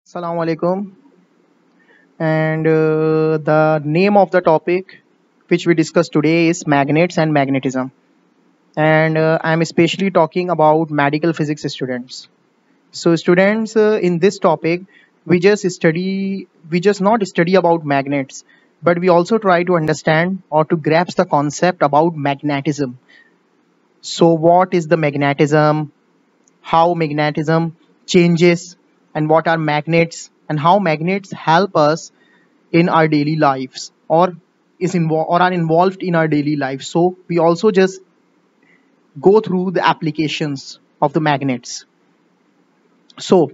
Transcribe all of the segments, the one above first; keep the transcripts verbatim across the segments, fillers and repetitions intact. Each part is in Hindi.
Assalamu alaikum. And uh, the name of the topic which we discuss today is magnets and magnetism. And uh, I'm especially talking about medical physics students. So, students, uh, in this topic, we just study, we just not study about magnets, but we also try to understand or to grasp the concept about magnetism. So, what is the magnetism? How magnetism changes, and what are magnets, and how magnets help us in our daily lives or is involved or are involved in our daily life. So we also just go through the applications of the magnets. So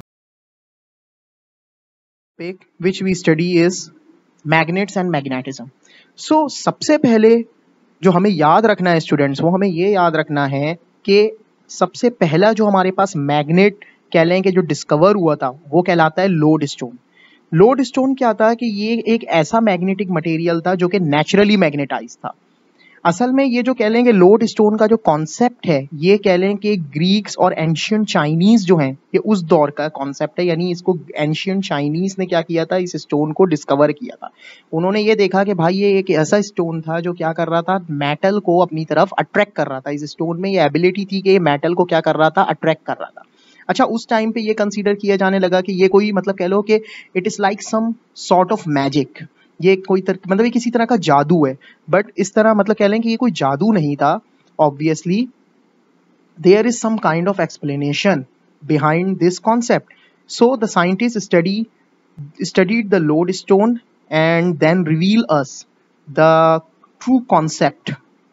topic which we study is magnets and magnetism. So सबसे पहले जो हमें याद रखना है स्टूडेंट्स, वो हमें ये याद रखना है कि सबसे पहला जो हमारे पास मैग्नेट कह लें कि जो डिस्कवर हुआ था वो कहलाता है लोड स्टोन। लोड स्टोन क्या था कि ये एक ऐसा मैग्नेटिक मटेरियल था जो कि नेचुरली मैग्नेटाइज था। असल में ये जो कह लेंगे लोड स्टोन का जो कॉन्सेप्ट है, ये कह लें कि ग्रीक्स और एंशियंट चाइनीज जो हैं, ये उस दौर का कॉन्सेप्ट है। यानी इसको एंशियंट चाइनीज ने क्या किया था, इस स्टोन को डिस्कवर किया था। उन्होंने ये देखा कि भाई ये एक ऐसा स्टोन था जो क्या कर रहा था, मेटल को अपनी तरफ अट्रैक्ट कर रहा था। इस स्टोन में ये एबिलिटी थी कि ये मेटल को क्या कर रहा था, अट्रैक्ट कर रहा था। अच्छा, उस टाइम पे ये कंसीडर किया जाने लगा कि ये कोई मतलब कह लो कि it is like some sort of magic, ये कोई तर, मतलब ये किसी तरह का जादू है। बट इस तरह मतलब कह लें कि ये कोई जादू नहीं था। Obviously there is some kind of explanation behind this concept. So the scientist study studied the lodestone and then reveal us the true concept.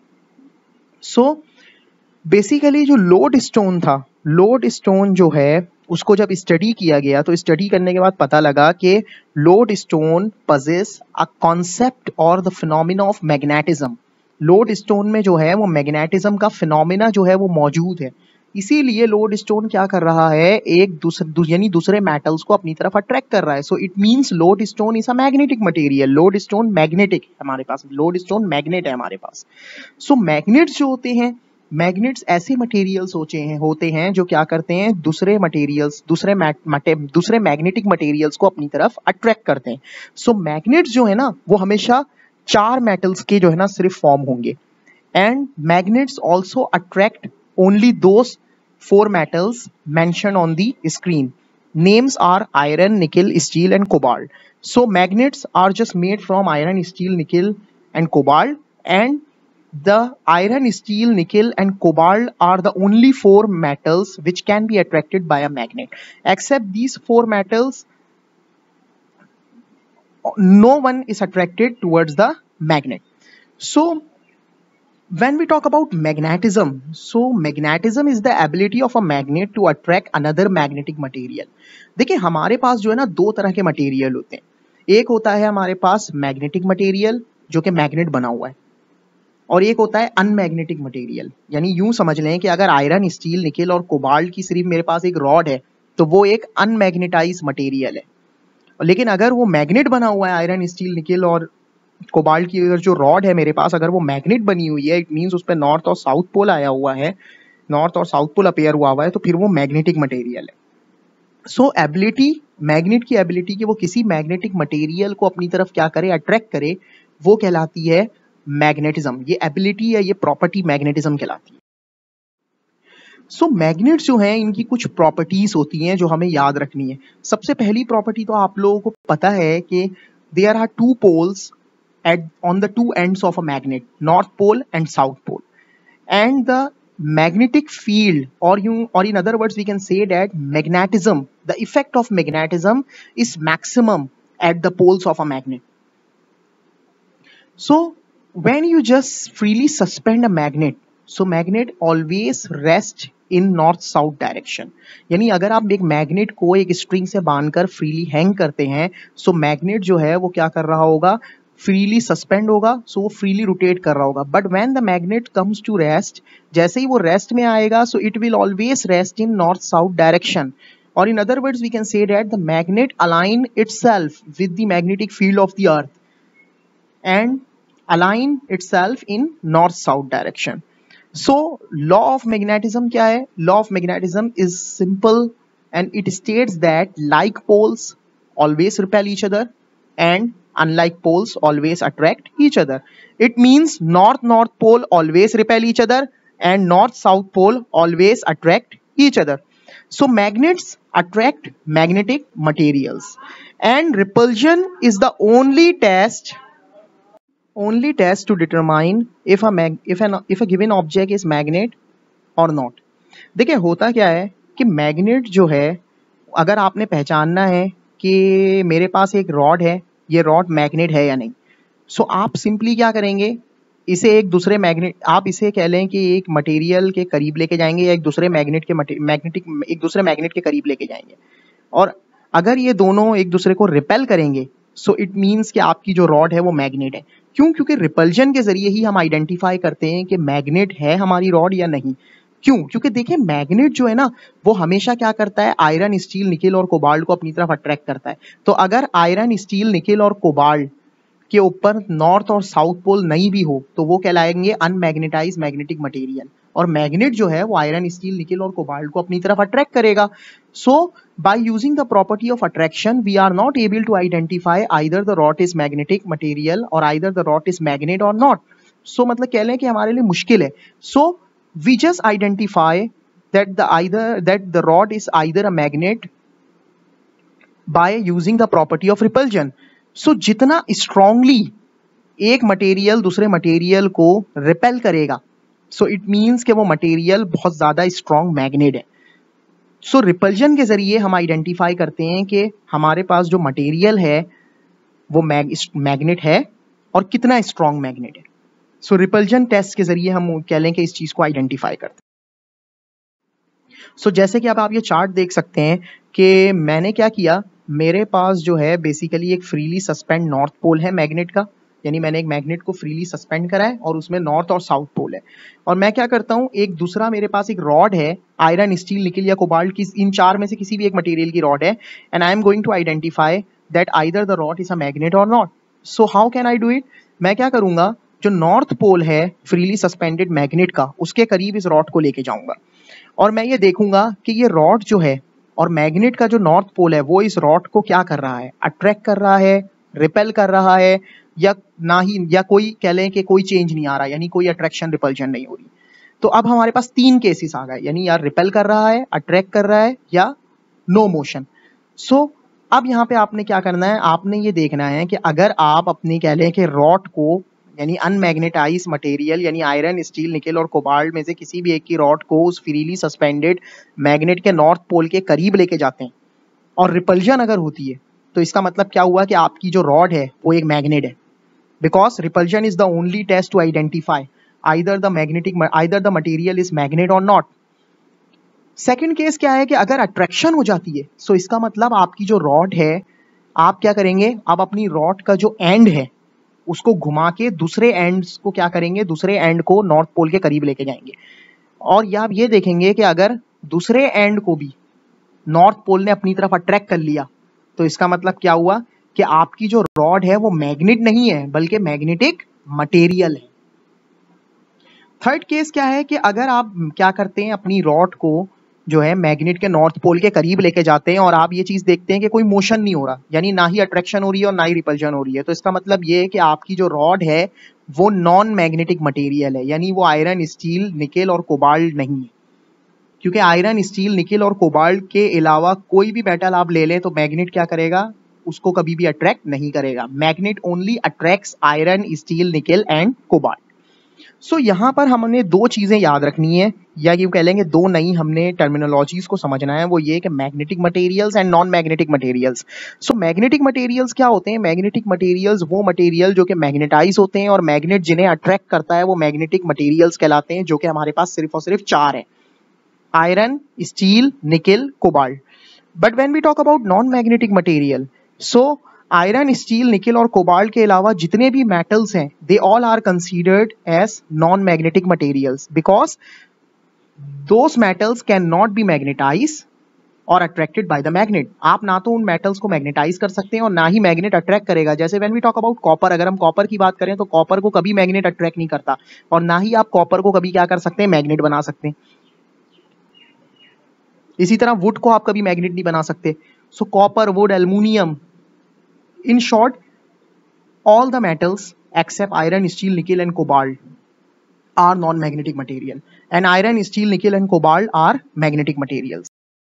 So basically जो लोड स्टोन था, लोड स्टोन जो है उसको जब स्टडी किया गया तो स्टडी करने के बाद पता लगा कि lodestone possess a concept और the phenomena of magnetism. Lodestone में जो है वो मैग्नेटिज्म का फिनोमिना जो है वो मौजूद है। इसीलिए लोड स्टोन क्या कर रहा है, एक दूसरे यानी दूसरे मेटल्स को अपनी तरफ अट्रैक्ट कर रहा है। So it means lodestone is a magnetic material. Lodestone magnetic है हमारे पास, लोड स्टोन मैग्नेट है हमारे पास। सो मैग्नेट्स जो होते हैं, मैग्नेट्स ऐसे मटेरियल्स होते हैं होते हैं जो क्या करते हैं, दूसरे मटेरियल्स दूसरे मटे, दूसरे मैग्नेटिक मटेरियल्स को अपनी तरफ अट्रैक्ट करते हैं। सो मैग्नेट्स जो है ना वो हमेशा चार मेटल्स के जो है ना सिर्फ फॉर्म होंगे। And magnets also attract only those four metals mention on the screen. Names are iron, nickel, steel and cobalt. So magnets are just made from iron, steel, nickel and cobalt, and the iron, steel, nickel and cobalt are the only four metals which can be attracted by a magnet. Except these four metals, no one is attracted towards the magnet. So when we talk about magnetism, so magnetism is the ability of a magnet to attract another magnetic material. देखिए हमारे पास जो है ना दो तरह के मटेरियल होते हैं। एक होता है हमारे पास मैग्नेटिक मटेरियल जो कि मैग्नेट बना हुआ है, और एक होता है अनमैग्नेटिक मटेरियल। यानी यूं समझ लें कि अगर आयरन, स्टील, निकल और कोबाल्ट की सिर्फ मेरे पास एक रॉड है तो वो एक अनमैग्नेटाइज मटेरियल है। लेकिन अगर वो मैग्नेट बना हुआ है, आयरन, स्टील, निकल और कोबाल्ट की अगर जो रॉड है मेरे पास, अगर वो मैग्नेट बनी हुई है, इट मीन्स उस पर नॉर्थ और साउथ पोल आया हुआ है, नॉर्थ और साउथ पोल अपेयर हुआ हुआ है, तो फिर वो मैग्नेटिक मटेरियल है। सो एबिलिटी, मैग्नेट की एबिलिटी कि वो किसी मैग्नेटिक मटेरियल को अपनी तरफ क्या करे, अट्रैक्ट करे, वो कहलाती है मैग्नेटिज्म। ये एबिलिटी है, ये प्रॉपर्टी मैग्नेटिज्म कहलाती है। सो so, मैग्नेट्स जो हैं इनकी कुछ प्रॉपर्टीज होती हैं जो हमें याद रखनी है। सबसे पहली प्रॉपर्टी तो आप लोगों को पता है कि there are two poles at on the two ends of a magnet, north pole and south pole, and the magnetic field, or you or in other words we can say that magnetism, the effect of magnetism is maximum at the poles of a magnet. So when you just freely suspend a magnet, so magnet always rest in north south direction. यानी अगर आप एक मैग्नेट को एक स्ट्रिंग से बांधकर फ्रीली हैंग करते हैं, सो मैग्नेट जो है वो क्या कर रहा होगा, फ्रीली सस्पेंड होगा, सो वो फ्रीली रोटेट कर रहा होगा। But when the magnet comes to rest, जैसे ही वो रेस्ट में आएगा, so it will always rest in north south direction, और in other words we can say that the magnet align itself with the magnetic field of the earth and align itself in north south direction. So law of magnetism क्या है? Law of magnetism is simple and it states that like poles always repel each other and unlike poles always attract each other. It means north north pole always repel each other and north south pole always attract each other. So magnets attract magnetic materials, and repulsion is the only test only test to determine if a mag if an if a given object is magnet or not. देखिए होता क्या है कि मैग्नेट जो है, अगर आपने पहचानना है कि मेरे पास एक रॉड है, ये रॉड मैग्नेट है या नहीं, सो आप सिंपली क्या करेंगे, इसे एक दूसरे मैग्नेट, आप इसे कह लें कि एक मटेरियल के करीब लेके जाएंगे या एक दूसरे मैग्नेट के मैग्नेटिक एक दूसरे मैग्नेट के करीब लेके जाएंगे, और अगर ये दोनों एक दूसरे को रिपेल करेंगे, सो इट मीन्स कि आपकी जो रॉड है वो मैग्नेट है। क्यों? क्योंकि रिपल्जन के जरिए ही हम आइडेंटिफाई करते हैं कि मैग्नेट है हमारी रॉड या नहीं। क्यों? क्योंकि देखिए मैग्नेट जो है ना, वो हमेशा क्या करता है, आयरन, स्टील, निकेल और कोबाल्ट को अपनी तरफ अट्रैक्ट करता है। तो अगर आयरन, स्टील, निकेल और कोबाल्ट के ऊपर नॉर्थ और साउथ पोल नहीं भी हो तो वो कहलाएंगे अनमैग्नेटाइज मैग्नेटिक मटेरियल, और मैग्नेट जो है वो आयरन, स्टील, निकेल और कोबाल्ट को अपनी तरफ अट्रैक्ट करेगा। So by using the property of attraction we are not able to identify either the rod is magnetic material or either the rod is magnet or not. So मतलब कह लें कि हमारे लिए मुश्किल है। So we just identify that the either that the rod is either a magnet by using the property of repulsion. So जितना स्ट्रांगली एक मटेरियल दूसरे मटेरियल को रिपेल करेगा, सो इट मीन्स कि वो मटेरियल बहुत ज्यादा स्ट्रांग मैग्नेट है। सो so, रिपल्जन के जरिए हम आइडेंटिफाई करते हैं कि हमारे पास जो मटेरियल है वो मैग मैग्नेट है और कितना स्ट्रांग मैग्नेट है। सो रिपल्जन टेस्ट के जरिए हम कह लें कि इस चीज को आइडेंटिफाई करते हैं। सो so, जैसे कि अब आप ये चार्ट देख सकते हैं कि मैंने क्या किया, मेरे पास जो है बेसिकली एक फ्रीली सस्पेंड नॉर्थ पोल है मैग्नेट का, यानी मैंने एक मैग्नेट को फ्रीली सस्पेंड करा है और उसमें नॉर्थ और साउथ पोल है। और मैं क्या करता हूँ, एक दूसरा मेरे पास एक रॉड है, आयरन, स्टील, निकेल या कोबाल्ट की, इन चार में से किसी भी एक मटेरियल की रॉड है, and I am going to identify that either the rod is a magnet or not. So how can I do it? मैं क्या करूंगा, जो नॉर्थ पोल है फ्रीली सस्पेंडेड मैग्नेट का, उसके करीब इस रॉड को लेके जाऊंगा और मैं ये देखूंगा कि ये रॉड जो है और मैग्नेट का जो नॉर्थ पोल है वो इस रॉड को क्या कर रहा है, अट्रैक्ट कर रहा है, रिपेल कर रहा है, या ना ही, या कोई कह लें कि कोई चेंज नहीं आ रहा, यानी कोई अट्रैक्शन रिपल्जन नहीं हो रही। तो अब हमारे पास तीन केसेस आ गए, यानी यार रिपेल कर रहा है, अट्रैक्ट कर रहा है, या नो मोशन। सो अब यहाँ पे आपने क्या करना है, आपने ये देखना है कि अगर आप अपनी कह लें कि रॉड को, यानी अनमैग्नेटाइज मटेरियल यानी आयरन, स्टील, निकेल और कोबाल्ट में से किसी भी एक की रॉड को उस फ्रीली सस्पेंडेड मैग्नेट के नॉर्थ पोल के करीब लेके जाते हैं और रिपल्जन अगर होती है, तो इसका मतलब क्या हुआ कि आपकी जो रॉड है वो एक मैग्नेट है, because repulsion is the only test to identify either the magnetic either the material is magnet or not. Second case क्या है कि अगर अट्रैक्शन हो जाती है, सो इसका मतलब आपकी जो रॉड है, आप क्या करेंगे, आप अपनी रॉड का जो एंड है उसको घुमा के दूसरे एंड्स को क्या करेंगे, दूसरे एंड को नॉर्थ पोल के करीब लेके जाएंगे, और या आप ये देखेंगे कि अगर दूसरे एंड को भी नॉर्थ पोल ने अपनी तरफ अट्रैक्ट कर लिया, तो इसका मतलब क्या हुआ कि आपकी जो रॉड है वो मैग्नेट नहीं है बल्कि मैग्नेटिक मटेरियल है। थर्ड केस क्या है कि अगर आप क्या करते हैं, अपनी रॉड को जो है मैग्नेट के नॉर्थ पोल के करीब लेके जाते हैं और आप ये चीज देखते हैं कि कोई मोशन नहीं हो रहा, यानी ना ही अट्रैक्शन हो रही है और ना ही रिपल्जन हो रही है, तो इसका मतलब ये है कि आपकी जो रॉड है वो नॉन मैग्नेटिक मटेरियल है, यानी वो आयरन, स्टील, निकेल और कोबाल्ट नहीं है। क्योंकि आयरन, स्टील, निकेल और कोबाल्ट के अलावा कोई भी मेटल आप ले लें तो मैग्नेट क्या करेगा, उसको कभी भी अट्रैक्ट नहीं करेगा। Magnet only attracts iron, steel, nickel and cobalt. So so, यहाँ पर हमने दो चीजें याद रखनी है, या यूं कह लेंगे दो नई हमने टर्मिनोलॉजीज को समझना है, वो ये कि magnetic materials and non magnetic materials. So magnetic materials क्या होते हैं? मैग्नेटिक मटेरियल्स वो मटेरियल जो कि मैग्नेटाइज होते हैं, और मैग्नेट जिन्हें अट्रैक्ट करता है वो मैग्नेटिक मटेरियल्स कहलाते हैं, जो कि हमारे पास सिर्फ और सिर्फ चार है, iron, steel, nickel, cobalt. But when we talk about non magnetic material, so iron, steel, nickel और कोबाल्ट के अलावा जितने भी मेटल्स हैं, they all are considered as non magnetic materials because those metals can not be magnetise or attracted by the magnet. आप ना तो उन मेटल्स को मैग्नेटाइज कर सकते हैं और ना ही मैग्नेट अट्रैक्ट करेगा। जैसे when we talk about copper, अगर हम कॉपर की बात करें तो कॉपर को कभी मैग्नेट अट्रैक्ट नहीं करता, और ना ही आप कॉपर को कभी क्या कर सकते हैं, मैग्नेट बना सकते हैं। इसी तरह वुड को आप कभी मैग्नेट नहीं बना सकते। So copper, wood, aluminium, in short all the metals except iron, steel, nickel and cobalt are non-magnetic material, and iron, steel, nickel and cobalt are magnetic materials.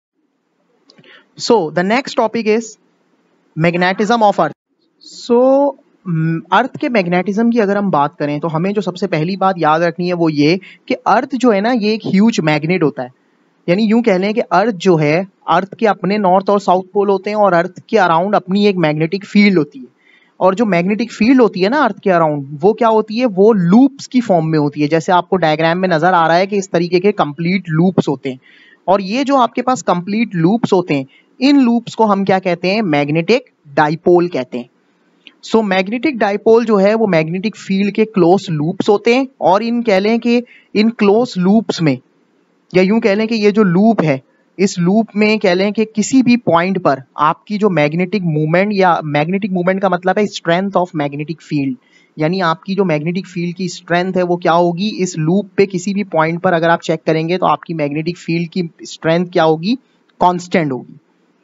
So the next topic is magnetism of earth. So earth के मैग्नेटिज्म की अगर हम बात करें तो हमें जो सबसे पहली बात याद रखनी है वो ये कि अर्थ जो है ना ये एक ह्यूज मैग्नेट होता है। यानी यूं कह लें कि अर्थ जो है, अर्थ के अपने नॉर्थ और साउथ पोल होते हैं और अर्थ के अराउंड अपनी एक मैग्नेटिक फील्ड होती है। और जो मैग्नेटिक फील्ड होती है ना अर्थ के अराउंड, वो क्या होती है, वो लूप्स की फॉर्म में होती है। जैसे आपको डायग्राम में नजर आ रहा है कि इस तरीके के कंप्लीट लूप्स होते हैं। और ये जो आपके पास कंप्लीट लूप्स होते हैं, इन लूप्स को हम क्या कहते हैं, मैग्नेटिक डाइपोल कहते हैं। सो मैग्नेटिक डाइपोल जो है वो मैग्नेटिक फील्ड के क्लोज लूप्स होते हैं। और इन कह लें कि इन क्लोज लूप्स में, या यूं कह लें कि ये जो लूप है, इस लूप में कह लें कि किसी भी पॉइंट पर आपकी जो मैग्नेटिक मूवमेंट, या मैग्नेटिक मूवमेंट का मतलब है स्ट्रेंथ ऑफ मैग्नेटिक फील्ड, यानी आपकी जो मैग्नेटिक फील्ड की स्ट्रेंथ है वो क्या होगी, इस लूप पे किसी भी पॉइंट पर अगर आप चेक करेंगे तो आपकी मैग्नेटिक फील्ड की स्ट्रेंथ क्या होगी, कांस्टेंट होगी।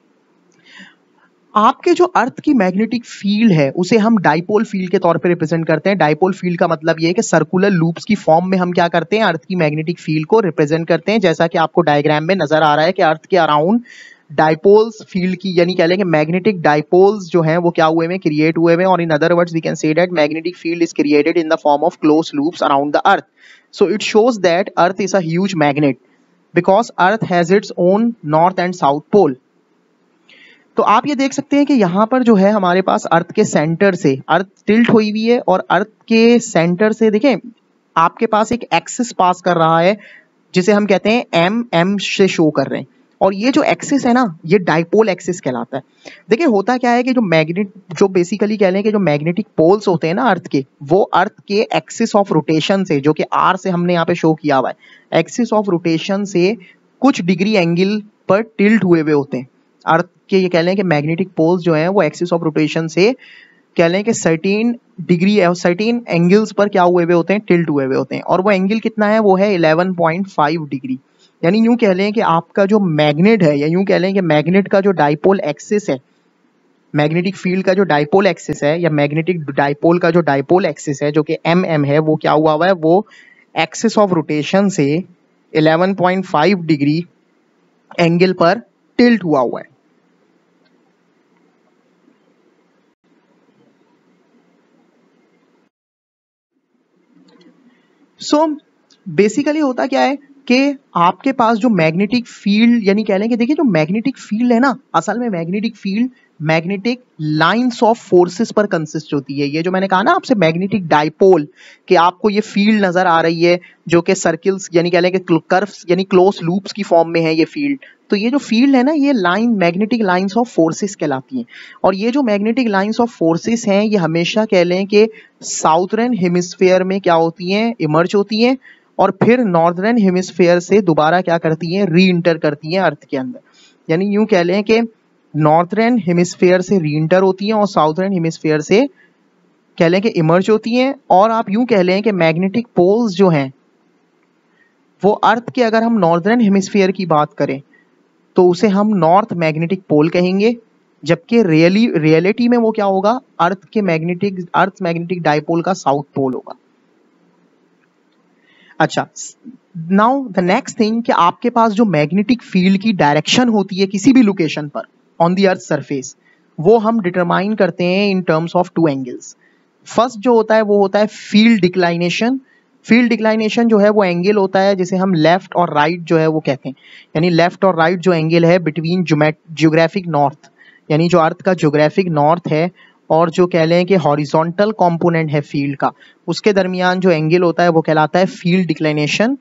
आपके जो अर्थ की मैग्नेटिक फील्ड है उसे हम डाइपोल फील्ड के तौर पे रिप्रेजेंट करते हैं। डाइपोल फील्ड का मतलब ये है कि सर्कुलर लूप्स की फॉर्म में हम क्या करते हैं, अर्थ की मैग्नेटिक फील्ड को रिप्रेजेंट करते हैं। जैसा कि आपको डायग्राम में नजर आ रहा है कि अर्थ के अराउंड डाइपोल्स फील्ड की, यानी कह लें कि मैग्नेटिक डाइपोल्स जो हैं वो क्या हुए हैं, क्रिएट हुए हैं। और in other words we can say that magnetic field is created in the form of close loops around the earth. So it shows that earth is a huge magnet because earth has its own north and south pole. तो आप ये देख सकते हैं कि यहाँ पर जो है हमारे पास अर्थ के सेंटर से, अर्थ टिल्ट हुई हुई है और अर्थ के सेंटर से देखें आपके पास एक एक्सिस पास कर रहा है जिसे हम कहते हैं एम एम से शो कर रहे हैं। और ये जो एक्सिस है ना, ये डाइपोल एक्सिस कहलाता है। देखिए होता क्या है कि जो मैग्नेट, जो बेसिकली कह लें कि जो मैग्नेटिक पोल्स होते हैं ना अर्थ के, वो अर्थ के एक्सिस ऑफ रोटेशन से, जो कि आर से हमने यहाँ पे शो किया हुआ है, एक्सिस ऑफ रोटेशन से कुछ डिग्री एंगल पर टिल्ट हुए हुए होते हैं। अर्थ के ये कह लें कि मैग्नेटिक पोल्स जो हैं वो एक्सिस ऑफ रोटेशन से कह लें कि सर्टेन डिग्री सर्टेन एंगल्स पर क्या हुए हुए होते हैं, टिल्ट हुए हुए होते हैं। और वो एंगल कितना है, वो है इलेवन पॉइंट फाइव डिग्री। यानी यूं कह लें कि आपका जो मैग्नेट है, या यूं कह लें कि मैग्नेट का जो डाइपोल एक्सिस है, मैग्नेटिक फील्ड का जो डाइपोल एक्सिस है, या मैग्नेटिक डाइपोल का जो डाइपोल एक्सिस है जो कि एम एम है, वो क्या हुआ हुआ है, वो एक्सिस ऑफ रोटेशन से eleven point five degree angle पर टिल्ट हुआ हुआ है। सो so, बेसिकली होता क्या है कि आपके पास जो मैग्नेटिक फील्ड, यानी कह लें कि देखिए जो मैग्नेटिक फील्ड है ना, असल में magnetic field magnetic lines of forces पर कंसिस्ट होती है। ये जो मैंने कहा ना आपसे मैग्नेटिक डाइपोल, कि आपको ये फील्ड नजर आ रही है जो कि सर्किल्स, यानी कह लें कि कर्व्स यानी क्लोज लूप्स की फॉर्म में है ये फील्ड। तो ये जो फील्ड है ना, ये line magnetic lines of forces कहलाती हैं। और ये जो मैग्नेटिक लाइंस ऑफ फोर्सेस हैं ये हमेशा कह लें कि साउथर्न हेमिस्फीयर में क्या होती हैं, इमर्ज होती हैं, और फिर नॉर्दर्न हेमिस्फीयर से दोबारा क्या करती हैं, री इंटर करती हैं अर्थ के अंदर। यानी यूं कह लें कि नॉर्दर्न हेमिस्फीयर से री इंटर होती हैं और साउथर्न हेमिस्फीयर से कह लें कि इमर्ज होती हैं। और आप यूं कह लें कि मैग्नेटिक पोल्स जो हैं वो अर्थ के, अगर हम नॉर्दर्न हेमिस्फीयर की बात करें तो उसे हम नॉर्थ मैग्नेटिक पोल कहेंगे, जबकि रियली रियलिटी में वो क्या होगा, अर्थ के मैग्नेटिक अर्थ मैग्नेटिक डाइपोल का साउथ पोल होगा। अच्छा, नाउ द नेक्स्ट थिंग कि आपके पास जो मैग्नेटिक फील्ड की डायरेक्शन होती है किसी भी लोकेशन पर ऑन द अर्थ सरफेस, वो हम डिटरमाइन करते हैं in terms of two angles. First जो होता है वो होता है फील्ड डिक्लाइनेशन। फील्ड डिक्लाइनेशन जो है वो एंगल होता है जिसे हम लेफ्ट और राइट जो है वो कहते हैं। यानी लेफ्ट और राइट जो एंगल है बिटवीन जियोग्राफिक नॉर्थ, यानी जो अर्थ का जियोग्राफिक नॉर्थ है और जो कह लें कि हॉरिजॉन्टल कंपोनेंट है फील्ड का, उसके दरमियान जो एंगल होता है वो कहलाता है फील्ड डिक्लाइनेशन।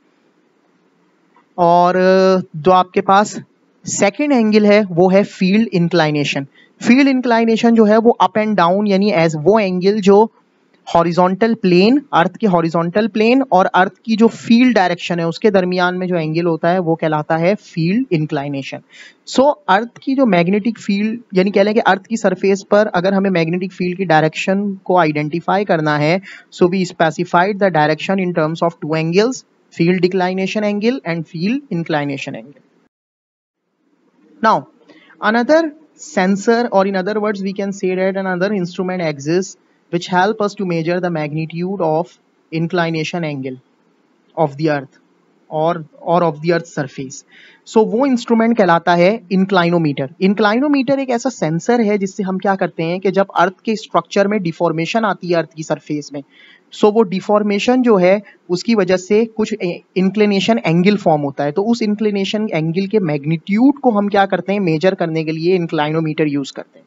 और जो आपके पास सेकेंड एंगल है वो है फील्ड इंक्लाइनेशन। फील्ड इंक्लाइनेशन जो है वो अप एंड डाउन, यानी एज वो एंगल जो हॉरिजॉन्टल प्लेन, अर्थ के हॉरिजॉन्टल प्लेन और अर्थ की जो फील्ड डायरेक्शन है उसके दरमियान में जो एंगल होता है वो कहलाता है फील्ड इंक्लाइनेशन। सो अर्थ की जो मैग्नेटिक फील्ड, यानी कह लें कि अर्थ की सरफेस पर अगर हमें मैग्नेटिक फील्ड की डायरेक्शन को आइडेंटिफाई करना है, so we specified the direction in terms of two angles, field declination angle and field inclination angle. Now, another sensor, or in other words we can say that another instrument exists which help us to measure the magnitude of inclination angle of the earth और और of the earth surface. So वो इंस्ट्रूमेंट कहलाता है इंक्लाइनोमीटर. इंक्लाइनोमीटर एक ऐसा सेंसर है जिससे हम क्या करते हैं कि जब अर्थ के स्ट्रक्चर में डिफॉर्मेशन आती है अर्थ की सरफेस में, सो so वो डिफॉर्मेशन जो है उसकी वजह से कुछ इंक्लिनेशन एंगल फॉर्म होता है. तो उस इंक्लिनेशन एंगल के मैग्नीट्यूड को हम क्या करते हैं, मेजर करने के लिए इंक्लाइनोमीटर यूज करते हैं.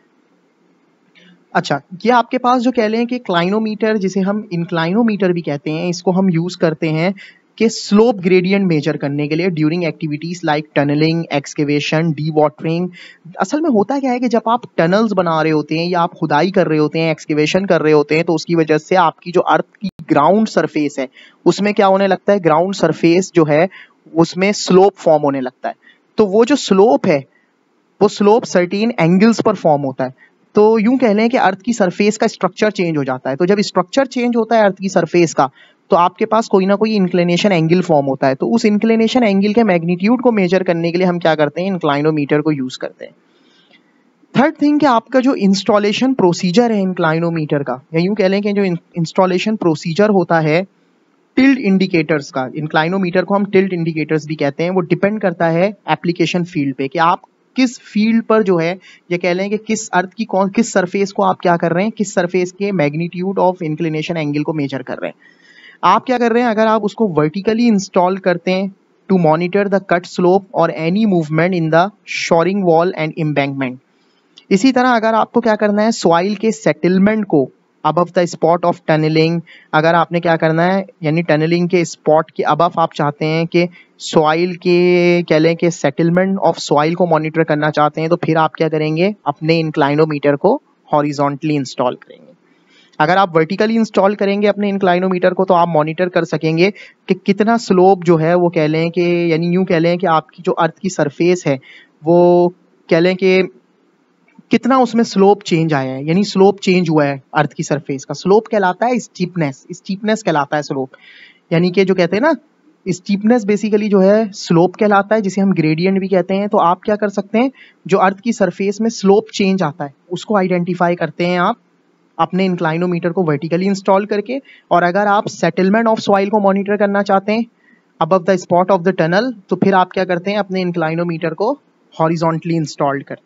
अच्छा, ये आपके पास जो कह लें कि क्लाइनोमीटर, जिसे हम इंक्लाइनोमीटर भी कहते हैं, इसको हम यूज करते हैं कि स्लोप ग्रेडियंट मेजर करने के लिए during activities like tunnelling, excavation, dewatering. असल में होता क्या है कि जब आप टनल्स बना रहे होते हैं या आप खुदाई कर रहे होते हैं, एक्सकेवेशन कर रहे होते हैं, तो उसकी वजह से आपकी जो अर्थ की ग्राउंड सरफेस है उसमें क्या होने लगता है, ग्राउंड सरफेस जो है उसमें स्लोप फॉर्म होने लगता है. तो वो जो स्लोप है वो स्लोप सर्टेन एंगल्स पर फॉर्म होता है. तो यूं कह लें कि अर्थ की सरफेस का स्ट्रक्चर चेंज हो जाता है. तो जब स्ट्रक्चर चेंज होता है अर्थ की सरफेस का, तो आपके पास कोई ना कोई इंक्लिनेशन एंगल फॉर्म होता है. तो उस इंक्लिनेशन एंगल के मैग्नीट्यूड को मेजर करने के लिए हम क्या करते हैं, इंक्लाइनोमीटर को यूज करते हैं. थर्ड थिंग कि आपका जो इंस्टॉलेशन प्रोसीजर है इंक्लाइनोमीटर का, या यूं कह लें कि जो इंस्टॉलेशन प्रोसीजर होता है टिल्ट इंडिकेटर्स का, इंक्लाइनोमीटर को हम टिल्ट इंडिकेटर्स भी कहते हैं, वो डिपेंड करता है एप्लीकेशन फील्ड पे कि आप किस फील्ड पर जो है, ये कह लें कि किस अर्थ की कौन किस सरफेस को आप क्या कर रहे हैं, किस सरफेस के मैग्नीट्यूड ऑफ इंक्लिनेशन एंगल को मेजर कर रहे हैं. आप क्या कर रहे हैं, अगर आप उसको वर्टिकली इंस्टॉल करते हैं to monitor the cut slope और any movement in the shoring wall and embankment. इसी तरह अगर आपको क्या करना है, सॉइल के सेटलमेंट को above the spot of tunnelling, अगर आपने क्या करना है, यानी टनलिंग के स्पॉट के अबव आप चाहते हैं कि सॉइल के कह लें कि सेटलमेंट ऑफ सॉइल को मॉनिटर करना चाहते हैं, तो फिर आप क्या करेंगे, अपने इंक्लाइनोमीटर को हॉरिजॉन्टली इंस्टॉल करेंगे. अगर आप वर्टिकली इंस्टॉल करेंगे अपने इंक्लाइनोमीटर को, तो आप मॉनिटर कर सकेंगे कि कितना स्लोप जो है वो कह लें कि, यानी यूं कह लें कि आपकी जो अर्थ की सरफेस है वो कह लें कि कितना उसमें स्लोप चेंज आया है, यानी स्लोप चेंज हुआ है अर्थ की सरफेस का. स्लोप कहलाता है स्टीपनेस, स्टीपनेस कहलाता है स्लोप, यानी कि जो कहते हैं ना स्टीपनेस बेसिकली जो है स्लोप कहलाता है, जिसे हम ग्रेडियंट भी कहते हैं. तो आप क्या कर सकते हैं, जो अर्थ की सरफेस में स्लोप चेंज आता है उसको आइडेंटिफाई करते हैं आप अपने इंक्लाइनोमीटर को वर्टिकली इंस्टॉल करके. और अगर आप सेटलमेंट ऑफ सॉइल को मॉनिटर करना चाहते हैं above the spot of the tunnel, तो फिर आप क्या करते हैं, अपने इंक्लाइनोमीटर को हॉरिजॉन्टली इंस्टॉल्ड करते हैं.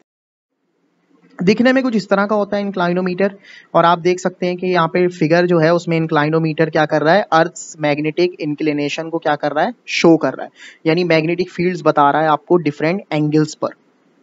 दिखने में कुछ इस तरह का होता है इंक्लाइनोमीटर, और आप देख सकते हैं कि यहाँ पे फिगर जो है उसमें इंक्लाइनोमीटर क्या कर रहा है, अर्थ मैग्नेटिक इंक्लिनेशन को क्या कर रहा है, शो कर रहा है, यानी मैग्नेटिक फील्ड्स बता रहा है आपको डिफरेंट एंगल्स पर.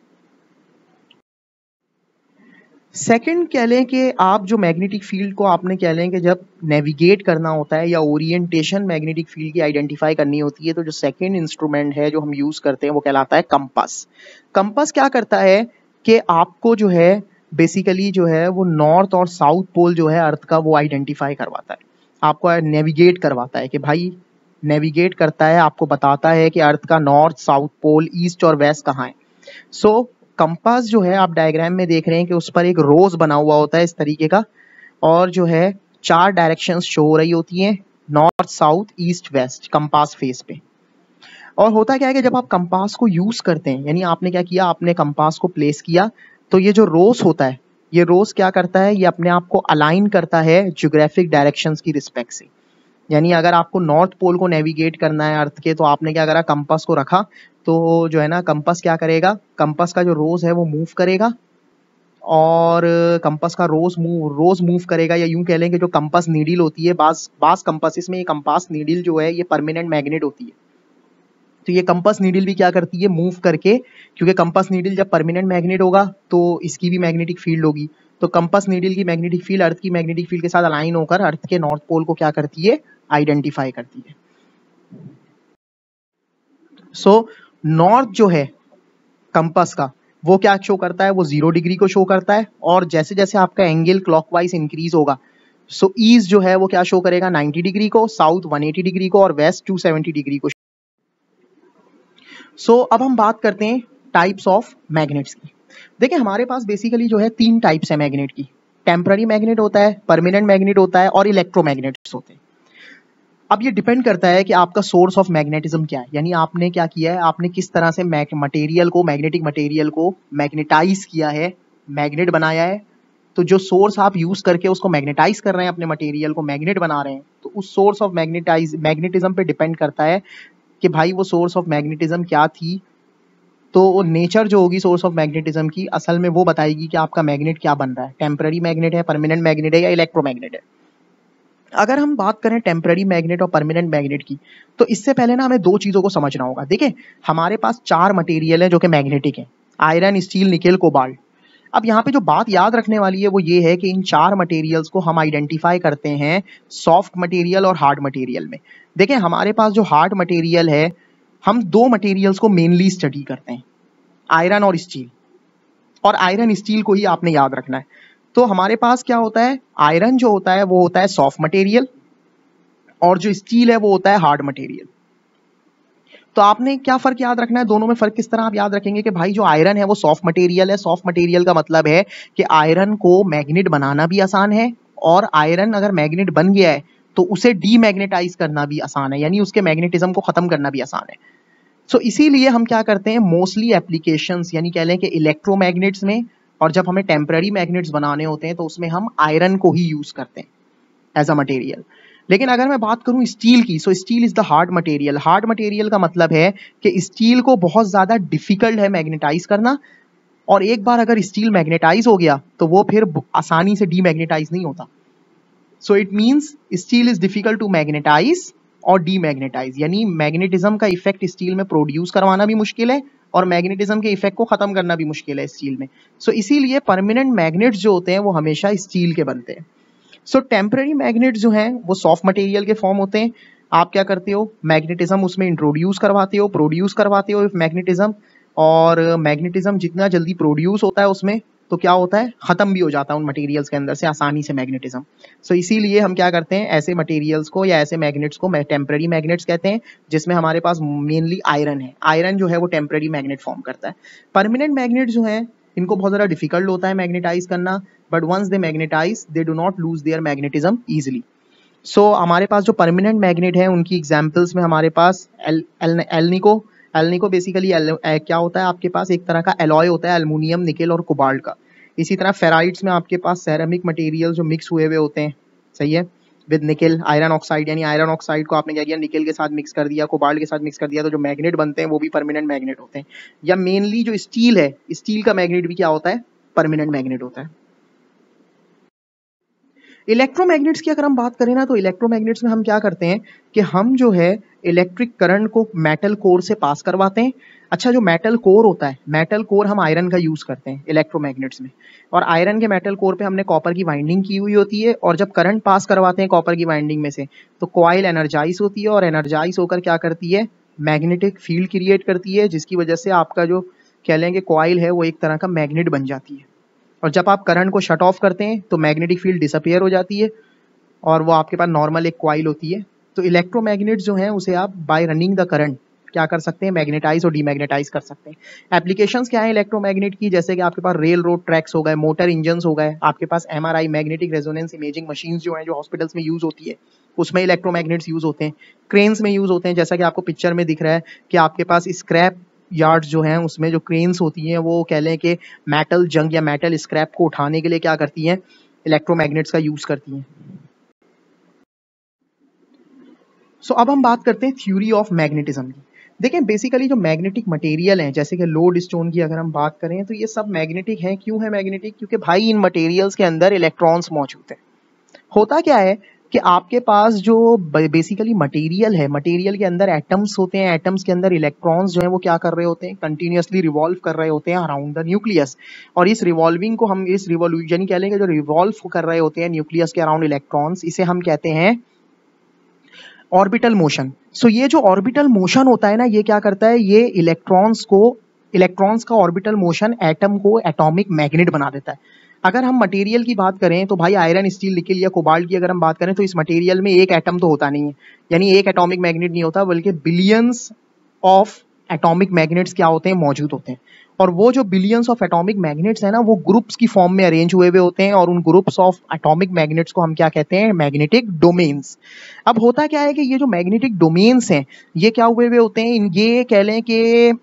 सेकंड कह लें कि आप जो मैग्नेटिक फील्ड को आपने कह लें कि जब नेविगेट करना होता है या ओरिएंटेशन मैग्नेटिक फील्ड की आइडेंटिफाई करनी होती है, तो जो सेकंड इंस्ट्रूमेंट है जो हम यूज करते हैं वो कहलाता है कंपास. कंपास क्या करता है कि आपको जो है बेसिकली जो है वो नॉर्थ और साउथ पोल जो है अर्थ का वो आइडेंटिफाई करवाता है, आपको नेविगेट करवाता है कि भाई नेविगेट करता है, आपको बताता है कि अर्थ का नॉर्थ, साउथ पोल, ईस्ट और वेस्ट कहाँ है. सो so, कंपास जो है आप डायग्राम में देख रहे हैं कि उस पर एक रोज बना हुआ होता है इस तरीके का, और जो है चार डायरेक्शंस शो हो रही होती हैं, north, south, east, west compass face पे. और होता क्या है कि जब आप कंपास को यूज करते हैं, यानी आपने क्या किया, आपने कंपास को प्लेस किया, तो ये जो रोज होता है, ये रोज क्या करता है, ये अपने आप को अलाइन करता है ज्योग्राफिक डायरेक्शंस की रिस्पेक्ट से. यानी अगर आपको नॉर्थ पोल को नेविगेट करना है अर्थ के, तो आपने क्या करा, कंपास को रखा, तो जो है ना कंपास क्या करेगा, कंपास का जो रोज है वो मूव करेगा, और कंपास का रोज मूव रोज मूव करेगा, या यूं कह लें कि जो कंपास नीडल होती है, बास बास कंपासिस में ये कंपास नीडल जो है ये परमानेंट मैग्नेट होती है. तो ये कंपास नीडल भी क्या करती है, मूव करके, क्योंकि कंपास नीडल जब परमानेंट मैग्नेट होगा तो इसकी भी मैग्नेटिक फील्ड होगी, तो कंपास नीडल की मैग्नेटिक फील्ड अर्थ की मैग्नेटिक फील्ड के साथ अलाइन होकर अर्थ के नॉर्थ पोल को क्या करती है, आइडेंटिफाई करती है. सो so, नॉर्थ जो है कंपास का वो क्या शो करता है, वो जीरो डिग्री को शो करता है, और जैसे जैसे आपका एंगल क्लॉकवाइज इंक्रीज होगा, सो so, ईस्ट जो है वो क्या शो करेगा, नाइंटी डिग्री को, साउथ वन एटी डिग्री को, और वेस्ट टू सेवेंटी डिग्री को. सो so, अब हम बात करते हैं टाइप्स ऑफ मैग्नेट्स की. देखिए हमारे पास बेसिकली जो है तीन टाइप्स है मैग्नेट की. टेम्पररी मैग्नेट होता है, परमानेंट मैग्नेट होता है, और इलेक्ट्रोमैग्नेट्स होते हैं. अब ये डिपेंड करता है कि आपका सोर्स ऑफ मैग्नेटिज्म क्या है, यानी आपने क्या किया है, आपने किस तरह से मटेरियल को, मैग्नेटिक मटेरियल को मैग्नेटाइज किया है, मैग्नेट बनाया है। तो जो सोर्स आप यूज करके उसको मैग्नेटाइज कर रहे हैं, अपने मटेरियल को मैग्नेट बना रहे हैं, तो उस सोर्स ऑफ मैग्नेटाइज मैग्नेटिज्म पे डिपेंड करता है कि भाई वो सोर्स ऑफ मैग्नेटिज्म क्या थी। तो वो नेचर जो होगी सोर्स ऑफ मैग्नेटिज्म की, असल में वो बताएगी कि आपका मैग्नेट क्या बन रहा है, टेम्पररी मैग्नेट है, परमानेंट मैग्नेट है या इलेक्ट्रोमैग्नेट है। अगर हम बात करें टेम्पररी मैग्नेट और परमानेंट मैग्नेट की, तो इससे पहले ना हमें दो चीजों को समझना होगा। देखिए हमारे पास चार मटेरियल है जो कि मैग्नेटिक है, आयरन, स्टील, निकेल, कोबाल्ट। अब यहाँ पे जो बात याद रखने वाली है वो ये है कि इन चार मटेरियल्स को हम आइडेंटिफाई करते हैं सॉफ्ट मटेरियल और हार्ड मटेरियल में। देखिए हमारे पास जो हार्ड मटेरियल है, हम दो मटेरियल्स को मेनली स्टडी करते हैं, आयरन और स्टील। और आयरन स्टील को ही आपने याद रखना है। तो हमारे पास क्या होता है, आयरन जो होता है वो होता है सॉफ्ट मटेरियल, और जो स्टील है वो होता है हार्ड मटेरियल। तो आपने क्या फर्क याद रखना है, दोनों में फर्क किस तरह आप याद रखेंगे कि भाई जो आयरन है वो सॉफ्ट मटेरियल है। सॉफ्ट मटेरियल का मतलब है कि आयरन को मैग्नेट बनाना भी आसान है, और आयरन अगर मैग्नेट बन गया है तो उसे डीमैग्नेटाइज करना भी आसान है, यानी उसके मैग्नेटिज्म को खत्म करना भी आसान है। सो so, इसीलिए हम क्या करते हैं, मोस्टली एप्लीकेशंस यानी कह लें कि इलेक्ट्रोमैग्नेट्स में, और जब हमें टेम्पररी मैग्नेट्स बनाने होते हैं तो उसमें हम आयरन को ही यूज करते हैं एज अ मटेरियल। लेकिन अगर मैं बात करूं स्टील की, so steel is the hard material. Hard material का मतलब है कि स्टील को बहुत ज्यादा डिफिकल्ट है मैग्नेटाइज करना, और एक बार अगर स्टील मैग्नेटाइज हो गया तो वो फिर आसानी से डीमैग्नेटाइज नहीं होता। So it means steel is difficult to magnetize और डीमैग्नेटाइज, यानी मैग्नेटिज्म का इफेक्ट स्टील में प्रोड्यूस करवाना भी मुश्किल है और मैग्नेटिज्म के इफेक्ट को खत्म करना भी मुश्किल है स्टील में। सो so, इसीलिए परमानेंट मैग्नेट्स जो होते हैं वो हमेशा स्टील के बनते हैं। सो टेम्पररी मैग्नेट्स जो हैं वो सॉफ्ट मटेरियल के फॉर्म होते हैं। आप क्या करते हो, मैग्नेटिज्म उसमें इंट्रोड्यूस करवाते हो, प्रोड्यूस करवाते हो मैग्नेटिज्म, और मैग्नेटिज्म जितना जल्दी प्रोड्यूस होता है उसमें तो क्या होता है, खत्म भी हो जाता है उन मटेरियल्स के अंदर से आसानी से मैग्नेटिज्म। सो so, इसीलिए हम क्या करते हैं, ऐसे मटेरियल्स को या ऐसे मैग्नेट्स को टेम्पररी मैग्नेट्स कहते हैं, जिसमें हमारे पास मेनली आयरन है। आयरन जो है वो टेम्पररी मैग्नेट फॉर्म करता है। परमानेंट मैग्नेट जो है इनको बहुत ज़्यादा डिफिकल्ट होता है मैग्नेटाइज करना, but once they magnetize they do not lose their magnetism easily. So हमारे पास जो परमानेंट मैग्नेट है उनकी एग्जाम्पल्स में हमारे पास al, al, alnico alnico basically क्या होता है, आपके पास एक तरह का एलॉय होता है एल्युमिनियम, निकेल और कोबाल्ट का। इसी तरह फेराइट्स में आपके पास सेरेमिक मटेरियल जो मिक्स हुए हुए होते हैं, सही है, विद निकेल, आयरन ऑक्साइड, यानी आयरन ऑक्साइड को आपने क्या किया, निकेल के साथ मिक्स कर दिया, कोबाल्ट के साथ मिक्स कर दिया, तो जो मैग्नेट बनते हैं वो भी परमानेंट मैग्नेट होते हैं। या मेनली जो स्टील है, स्टील का मैग्नेट भी क्या होता है, परमानेंट मैग्नेट होता है। इलेक्ट्रोमैग्नेट्स की अगर हम बात करें ना, तो इलेक्ट्रोमैग्नेट्स में हम क्या करते हैं कि हम जो है इलेक्ट्रिक करंट को मेटल कोर से पास करवाते हैं। अच्छा, जो मेटल कोर होता है, मेटल कोर हम आयरन का यूज करते हैं इलेक्ट्रोमैग्नेट्स में, और आयरन के मेटल कोर पे हमने कॉपर की वाइंडिंग की हुई होती है, और जब करंट पास करवाते हैं कॉपर की वाइंडिंग में से तो कॉइल एनर्जाइज होती है, और एनर्जाइज होकर क्या करती है, मैग्नेटिक फील्ड क्रिएट करती है, जिसकी वजह से आपका जो कह लेंगे कॉइल है वो एक तरह का मैग्नेट बन जाती है। और जब आप करंट को शट ऑफ करते हैं तो मैग्नेटिक फील्ड डिसअपियर हो जाती है, और वो आपके पास नॉर्मल एक कॉइल होती है। तो इलेक्ट्रोमैग्नेट जो है उसे आप बाय रनिंग द करंट क्या कर सकते हैं, मैग्नेटाइज और डीमैग्नेटाइज कर सकते हैं। एप्लीकेशंस क्या है इलेक्ट्रोमैग्नेट की, जैसे कि आपके पास रेल रोड ट्रैक्स हो गए, मोटर इंजन्स हो गए, आपके पास MRI magnetic resonance imaging machines जो हैं जो हॉस्पिटल्स में यूज होती है, उसमें इलेक्ट्रोमैग्नेट्स यूज होते हैं। क्रेन्स में यूज होते हैं, जैसा कि आपको पिक्चर में दिख रहा है कि आपके पास स्क्रैप यार्ड्स जो हैं उसमें जो क्रेन्स होती हैं वो कह लें कि मेटल जंग या मेटल स्क्रैप को उठाने के लिए क्या करती हैं, इलेक्ट्रोमैग्नेट्स का यूज करती हैं। सो so, अब हम बात करते हैं थ्योरी ऑफ मैग्नेटिज्म की। देखें बेसिकली जो मैग्नेटिक मटेरियल हैं, जैसे कि लोड स्टोन की अगर हम बात करें तो ये सब मैग्नेटिक हैं। क्यों है मैग्नेटिक, क्योंकि भाई इन मटेरियल्स के अंदर इलेक्ट्रॉन्स मौजूद हैं। होता क्या है कि आपके पास जो बेसिकली मटेरियल है, मटेरियल के अंदर एटम्स होते हैं, एटम्स के अंदर इलेक्ट्रॉन्स जो हैं वो क्या कर रहे होते हैं, कंटिन्यूअसली रिवॉल्व कर रहे होते हैं अराउंड द न्यूक्लियस। और इस रिवॉल्विंग को हम, इस रिवॉल्यूशन कह लेंगे, जो रिवॉल्व कर रहे होते हैं न्यूक्लियस के अराउंड इलेक्ट्रॉन्स, इसे हम कहते हैं ऑर्बिटल मोशन। सो ये जो ऑर्बिटल मोशन होता है ना, ये क्या करता है, ये इलेक्ट्रॉन्स को, इलेक्ट्रॉन्स का ऑर्बिटल मोशन एटम को एटॉमिक मैग्नेट बना देता है। अगर हम मटेरियल की बात करें तो भाई आयरन, स्टील, निकेल या कोबाल्ट की अगर हम बात करें तो इस मटेरियल में एक एटम तो होता नहीं है, यानी एक एटॉमिक मैग्नेट नहीं होता, बल्कि बिलियंस ऑफ एटॉमिक मैग्नेट्स क्या होते हैं, मौजूद होते हैं। और वो जो बिलियंस ऑफ एटॉमिक मैग्नेट्स है ना, वो ग्रुप्स की फॉर्म में अरेंज हुए हुए होते हैं, और उन ग्रुप्स ऑफ एटॉमिक मैग्नेट्स को हम क्या कहते हैं, मैग्नेटिक डोमेन्स। अब होता क्या है कि ये जो मैग्नेटिक डोमेन्स हैं ये क्या हुए हुए होते हैं, ये कह लें कि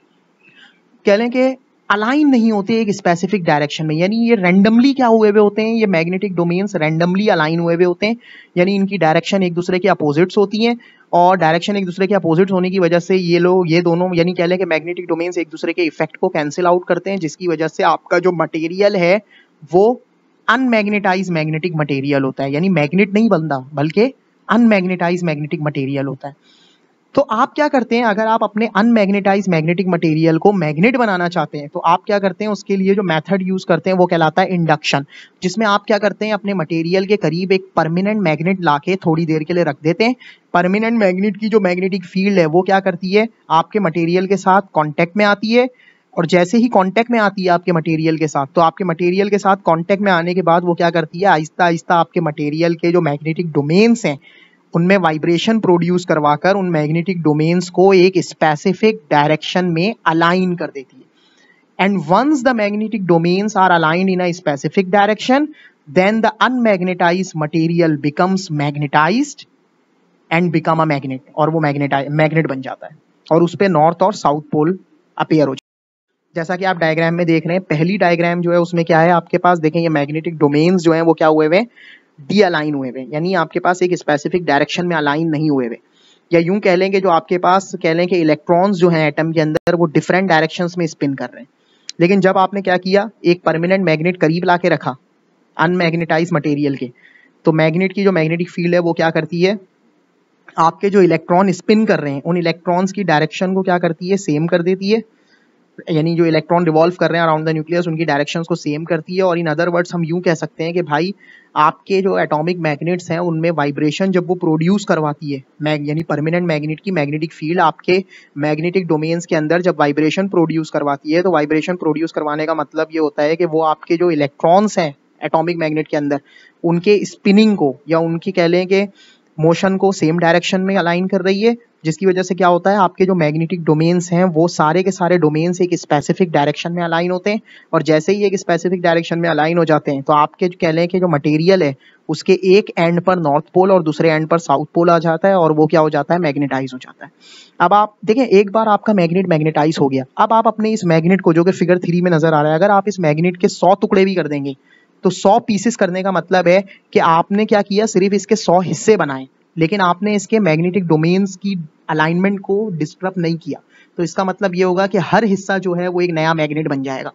कह लें कि अलाइन नहीं होते एक स्पेसिफिक डायरेक्शन में, यानी ये रैंडमली क्या हुए हुए होते हैं, ये मैग्नेटिक डोमेन्स रैंडमली अलाइन हुए हुए होते हैं, यानी इनकी डायरेक्शन एक दूसरे के अपोजिट्स होती हैं, और डायरेक्शन एक दूसरे के अपोजिट्स होने की वजह से ये लोग ये दोनों यानी कह लें कि मैग्नेटिक डोमेन्स एक दूसरे के इफेक्ट को कैंसिल आउट करते हैं, जिसकी वजह से आपका जो मटेरियल है वो अनमैग्नेटाइज मैग्नेटिक मटेरियल होता है, यानी मैग्नेट नहीं बनता बल्कि अनमैग्नेटाइज मैग्नेटिक मटेरियल होता है। तो आप क्या करते हैं, अगर आप अपने अनमैग्नेटाइज मैग्नेटिक मटेरियल को मैग्नेट बनाना चाहते हैं तो आप क्या करते हैं, उसके लिए जो मेथड यूज करते हैं वो कहलाता है इंडक्शन, जिसमें आप क्या करते हैं, अपने मटेरियल के करीब एक परमानेंट मैग्नेट लाके थोड़ी देर के लिए रख देते हैं। परमानेंट मैग्नेट की जो मैग्नेटिक फील्ड है वो क्या करती है, आपके मटेरियल के साथ कॉन्टेक्ट में आती है, और जैसे ही कांटेक्ट में आती है आपके मटेरियल के साथ, तो आपके मटेरियल के साथ कांटेक्ट में आने के बाद वो क्या करती है, आहिस्ता आहिस्ता आपके मटेरियल के जो मैग्नेटिक डोमेन्स हैं उनमें वाइब्रेशन प्रोड्यूस करवाकर उन मैग्नेटिक डोमेन्स को एक स्पेसिफिक डायरेक्शन में अलाइन कर देती है। And once the magnetic domains are aligned in a specific direction, then the unmagnetized material becomes magnetized and become a magnet, और वो मैग्नेट मैग्नेट बन जाता है, और उस पे नॉर्थ और साउथ पोल अपीयर हो जाता है। जैसा कि आप डायग्राम में देख रहे हैं, पहली डायग्राम जो है उसमें क्या है, आपके पास देखें ये मैग्नेटिक डोमेन्स जो हैं वो क्या हुए हुए, डी अलाइन हुए हुए, यानी आपके पास एक स्पेसिफिक डायरेक्शन में अलाइन नहीं हुए हुए, या यूं कह लेंगे जो आपके पास कह लें कि इलेक्ट्रॉन्स जो हैं एटम के अंदर वो डिफरेंट डायरेक्शंस में स्पिन कर रहे हैं। लेकिन जब आपने क्या किया, एक परमानेंट मैग्नेट करीब ला के रखा अनमैग्नेटाइज मटेरियल के, तो मैग्नेट की जो मैग्नेटिक फील्ड है वो क्या करती है, आपके जो इलेक्ट्रॉन स्पिन कर रहे हैं उन इलेक्ट्रॉन्स की डायरेक्शन को क्या करती है, सेम कर देती है, यानी जो इलेक्ट्रॉन रिवॉल्व कर रहे हैं अराउंड द न्यूक्लियस उनकी डायरेक्शंस को सेम करती है। और इन अदर वर्ड्स हम यूं कह सकते हैं कि भाई आपके जो एटॉमिक मैग्नेट्स हैं उनमें वाइब्रेशन जब वो प्रोड्यूस करवाती है, मैग यानी परमानेंट मैग्नेट की मैग्नेटिक फील्ड आपके मैग्नेटिक डोमेन्स के अंदर जब वाइब्रेशन प्रोड्यूस करवाती है, तो वाइब्रेशन प्रोड्यूस करवाने का मतलब ये होता है कि वो आपके जो इलेक्ट्रॉन्स हैं एटॉमिक मैग्नेट के अंदर उनके स्पिनिंग को या उनकी कह लें कि मोशन को सेम डायरेक्शन में अलाइन कर रही है, जिसकी वजह से क्या होता है, आपके जो मैग्नेटिक डोमेन्स हैं वो सारे के सारे डोमेन्स एक स्पेसिफिक डायरेक्शन में अलाइन होते हैं, और जैसे ही एक स्पेसिफिक डायरेक्शन में अलाइन हो जाते हैं तो आपके जो कह लें कि जो मटेरियल है उसके एक एंड पर नॉर्थ पोल और दूसरे एंड पर साउथ पोल आ जाता है, और वो क्या हो जाता है, मैग्नेटाइज हो जाता है। अब आप देखें, एक बार आपका मैग्नेट मैग्नेटाइज हो गया, अब आप अपने इस मैग्नेट को, जो कि फिगर थ्री में नजर आ रहा है, अगर आप इस मैग्नेट के सौ टुकड़े भी कर देंगे तो सौ पीसेस करने का मतलब है कि आपने क्या किया, सिर्फ इसके सौ हिस्से बनाए, लेकिन आपने इसके मैग्नेटिक डोमेन्स की अलाइनमेंट को डिस्टर्ब नहीं किया। तो इसका मतलब ये होगा कि हर हिस्सा जो है वो एक नया मैग्नेट बन जाएगा।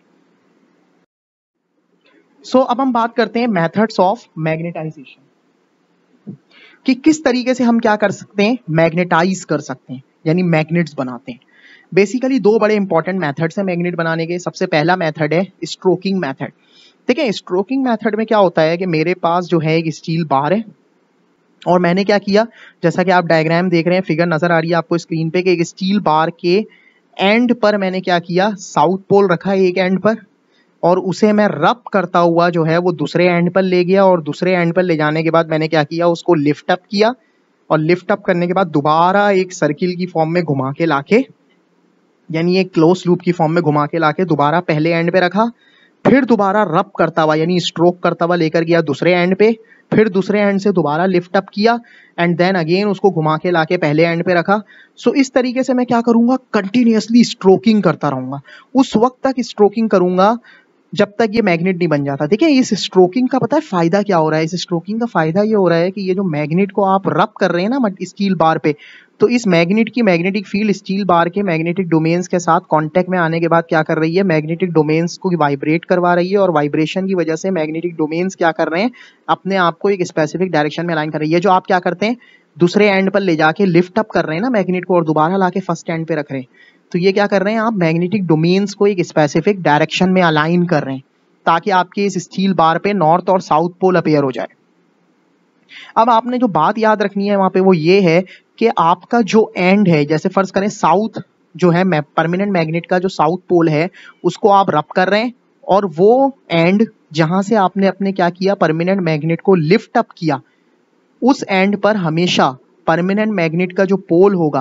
सो so, अब हम बात करते हैं मेथड्स ऑफ मैग्नेटाइजेशन, कि किस तरीके से हम क्या कर सकते हैं, मैग्नेटाइज कर सकते हैं, यानी मैग्नेट्स बनाते हैं। बेसिकली दो बड़े इंपॉर्टेंट मेथड्स हैं मैग्नेट बनाने के। सबसे पहला मेथड है स्ट्रोकिंग मेथड। देखिए, स्ट्रोकिंग मेथड में क्या होता है कि मेरे पास जो है एक स्टील बार है, और मैंने क्या किया, जैसा कि आप डायग्राम देख रहे हैं, फिगर नजर आ रही है आपको स्क्रीन पे, कि एक स्टील बार के एंड पर मैंने क्या किया, साउथ पोल रखा एक एंड पर, और उसे मैं रब करता हुआ जो है वो दूसरे एंड पर ले गया, और दूसरे एंड पर ले जाने के बाद मैंने क्या किया, उसको लिफ्ट अप किया, और लिफ्ट अप करने के बाद दोबारा एक सर्किल की फॉर्म में घुमा के लाके, यानी एक क्लोज लूप की फॉर्म में घुमा के लाके दोबारा पहले एंड पे रखा, फिर दोबारा रब करता हुआ यानी स्ट्रोक करता हुआ लेकर गया दूसरे एंड पे, फिर दूसरे एंड से दोबारा लिफ्ट अप किया, एंड देन अगेन उसको घुमा के लाके पहले एंड पे रखा। सो so, इस तरीके से मैं क्या करूंगा, कंटिन्यूअसली स्ट्रोकिंग करता रहूंगा, उस वक्त तक स्ट्रोकिंग करूंगा जब तक ये मैग्नेट नहीं बन जाता। देखिए, इस स्ट्रोकिंग का पता है फायदा क्या हो रहा है, इस स्ट्रोकिंग का फायदा ये हो रहा है कि ये जो मैग्नेट को आप रब कर रहे हैं ना स्टील बार पे, तो इस मैग्नेट की मैग्नेटिक फील्ड स्टील बार के मैग्नेटिक डोमेन्स के साथ कांटेक्ट में आने के बाद क्या कर रही है, मैग्नेटिक डोमेन्स को वाइब्रेट करवा रही है, और वाइब्रेशन की वजह से मैग्नेटिक डोमेन्स क्या कर रहे हैं, अपने आप को एक स्पेसिफिक डायरेक्शन में अलाइन कर रही है। जो आप क्या करते हैं, दूसरे एंड पर ले जाके लिफ्ट अप कर रहे हैं ना मैग्नेट को, और दोबारा लाके फर्स्ट एंड पे रख रहे हैं, तो ये क्या कर रहे हैं, आप मैग्नेटिक डोमेन्स को एक स्पेसिफिक डायरेक्शन में अलाइन कर रहे हैं, ताकि आपके इस स्टील बार पे नॉर्थ और साउथ पोल अपीयर हो जाए। अब आपने जो बात याद रखनी है वहां पे वो ये है कि आपका जो एंड है, जैसे फर्ज करें साउथ जो है परमानेंट मैग्नेट का जो साउथ पोल है उसको आप रब कर रहे हैं, और वो एंड जहां से आपने अपने क्या किया, परमानेंट मैग्नेट को लिफ्ट अप किया, उस एंड पर हमेशा परमानेंट मैग्नेट का जो पोल होगा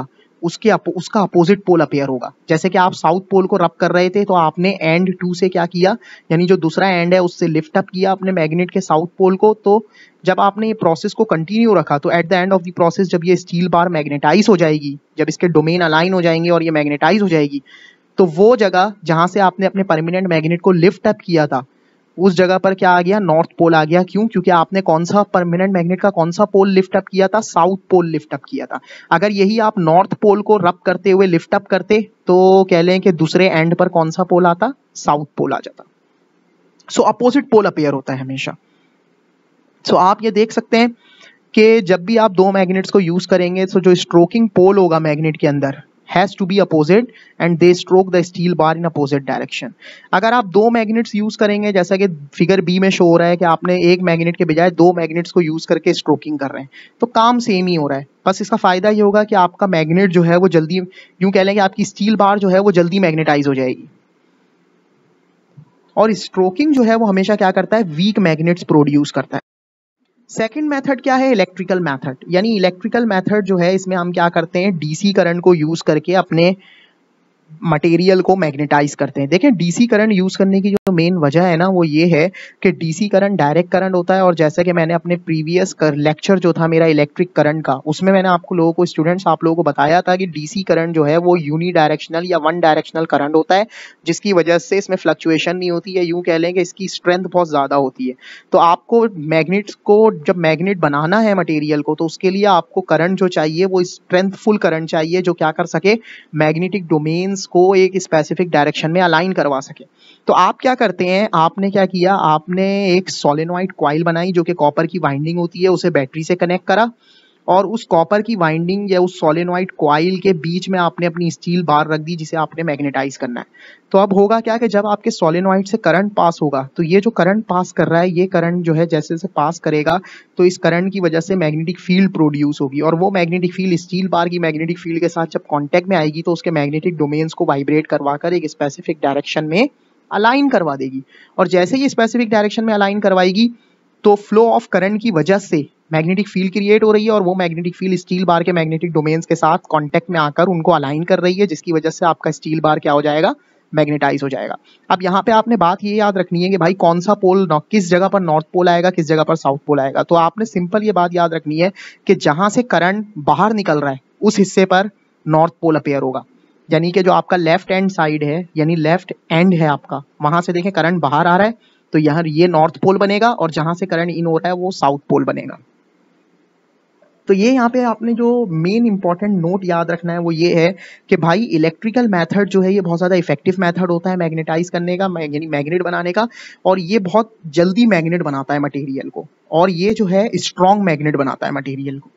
उसके अपो, उसका अपोजिट पोल अपेयर होगा। जैसे कि आप साउथ पोल को रब कर रहे थे तो आपने एंड टू से क्या किया, यानी जो दूसरा एंड है उससे लिफ्ट अप किया अपने मैग्नेट के साउथ पोल को। तो जब आपने ये प्रोसेस को कंटिन्यू रखा तो at the end of the process जब ये स्टील बार मैग्नेटाइज हो जाएगी, जब इसके डोमेन अलाइन हो जाएंगे और ये मैग्नेटाइज हो जाएगी, तो वो जगह जहां से आपने अपने परमानेंट मैग्नेट को लिफ्ट अप किया था उस जगह पर क्या आ गया, नॉर्थ पोल आ गया। क्यों? क्योंकि आपने कौन सा परमानेंट मैग्नेट का कौन सा पोल लिफ्ट अप किया था, साउथ पोल लिफ्ट अप किया था। अगर यही आप नॉर्थ पोल को रब करते हुए लिफ्ट अप करते तो कह लें कि दूसरे एंड पर कौन सा पोल आता, साउथ पोल आ जाता। सो अपोजिट पोल अपेयर होता है हमेशा। सो so, आप ये देख सकते हैं कि जब भी आप दो मैग्नेट्स को यूज करेंगे तो जो स्ट्रोकिंग पोल होगा मैग्नेट के अंदर has to be opposite and they stroke the steel bar in opposite direction। अगर आप दो मैग्नेट्स यूज करेंगे, जैसा कि फिगर बी में शो हो रहा है कि आपने एक मैग्नेट के बजाय दो मैग्नेट्स को यूज करके स्ट्रोकिंग कर रहे हैं, तो काम सेम ही हो रहा है। बस इसका फायदा ये होगा कि आपका मैग्नेट जो है वो जल्दी, यूं कह लेंगे आपकी स्टील बार जो है वो जल्दी मैग्नेटाइज हो जाएगी। और स्ट्रोकिंग जो है वो हमेशा क्या करता है, वीक मैग्नेट्स प्रोड्यूस करता है। सेकेंड मेथड क्या है, इलेक्ट्रिकल मेथड। यानी इलेक्ट्रिकल मेथड जो है इसमें हम क्या करते हैं, डीसी करंट को यूज करके अपने मटेरियल को मैग्नेटाइज करते हैं। देखें डीसी करंट यूज करने की जो मेन वजह है ना वो ये है कि डीसी करंट डायरेक्ट करंट होता है, और जैसा कि मैंने अपने प्रीवियस लेक्चर जो था मेरा इलेक्ट्रिक करंट का, उसमें मैंने आपको लोगों को स्टूडेंट्स आप लोगों को बताया था कि डीसी करंट जो है वो यूनी डायरेक्शनल या वन डायरेक्शनल करंट होता है, जिसकी वजह से इसमें फ्लक्चुएशन नहीं होती है, यूं कह लें कि इसकी स्ट्रेंथ बहुत ज्यादा होती है। तो आपको मैग्नेट्स को जब मैग्नेट बनाना है मटेरियल को, तो उसके लिए आपको करंट जो चाहिए वो स्ट्रेंथफुल करंट चाहिए जो क्या कर सके, मैग्नेटिक डोमेन्स को एक स्पेसिफिक डायरेक्शन में अलाइन करवा सके। तो आप क्या करते हैं, आपने क्या किया, आपने एक सोलेनॉइड कॉइल बनाई जो कि कॉपर की वाइंडिंग होती है, उसे बैटरी से कनेक्ट करा, और उस कॉपर की वाइंडिंग या उस सोलेनॉइड कॉइल के बीच में आपने अपनी स्टील बार रख दी जिसे आपने मैग्नेटाइज करना है। तो अब होगा क्या कि जब आपके सोलेनॉइड से करंट पास होगा तो ये जो करंट पास कर रहा है, ये करंट जो है जैसे जैसे पास करेगा तो इस करंट की वजह से मैग्नेटिक फील्ड प्रोड्यूस होगी, और वो मैग्नेटिक फील्ड स्टील बार की मैग्नेटिक फील्ड के साथ जब कॉन्टैक्ट में आएगी तो उसके मैग्नेटिक डोमेन्स को वाइब्रेट करवाकर एक स्पेसिफिक डायरेक्शन में अलाइन करवा देगी। और जैसे ही स्पेसिफिक डायरेक्शन में अलाइन करवाएगी तो फ्लो ऑफ करंट की वजह से मैग्नेटिक फील्ड क्रिएट हो रही है, और वो मैग्नेटिक फील्ड स्टील बार के मैग्नेटिक डोमेन्स के साथ कांटेक्ट में आकर उनको अलाइन कर रही है, जिसकी वजह से आपका स्टील बार क्या हो जाएगा, मैग्नेटाइज हो जाएगा। अब यहाँ पे आपने बात ये याद रखनी है कि भाई कौन सा पोल, किस जगह पर नॉर्थ पोल आएगा, किस जगह पर साउथ पोल आएगा। तो आपने सिंपल ये बात याद रखनी है कि जहां से करंट बाहर निकल रहा है उस हिस्से पर नॉर्थ पोल अपेयर होगा। यानी कि जो आपका लेफ्ट हैंड साइड है, यानी लेफ्ट एंड है आपका, वहां से देखें करंट बाहर आ रहा है तो यहाँ ये नॉर्थ पोल बनेगा, और जहां से करंट इन हो रहा है वो साउथ पोल बनेगा। तो ये यहाँ पे आपने जो मेन इंपॉर्टेंट नोट याद रखना है वो ये है कि भाई इलेक्ट्रिकल मेथड जो है ये बहुत ज़्यादा इफेक्टिव मेथड होता है मैग्नेटाइज करने का, यानी मैग्नेट बनाने का, और ये बहुत जल्दी मैग्नेट बनाता है मटेरियल को, और ये जो है स्ट्रॉन्ग मैग्नेट बनाता है मटेरियल को।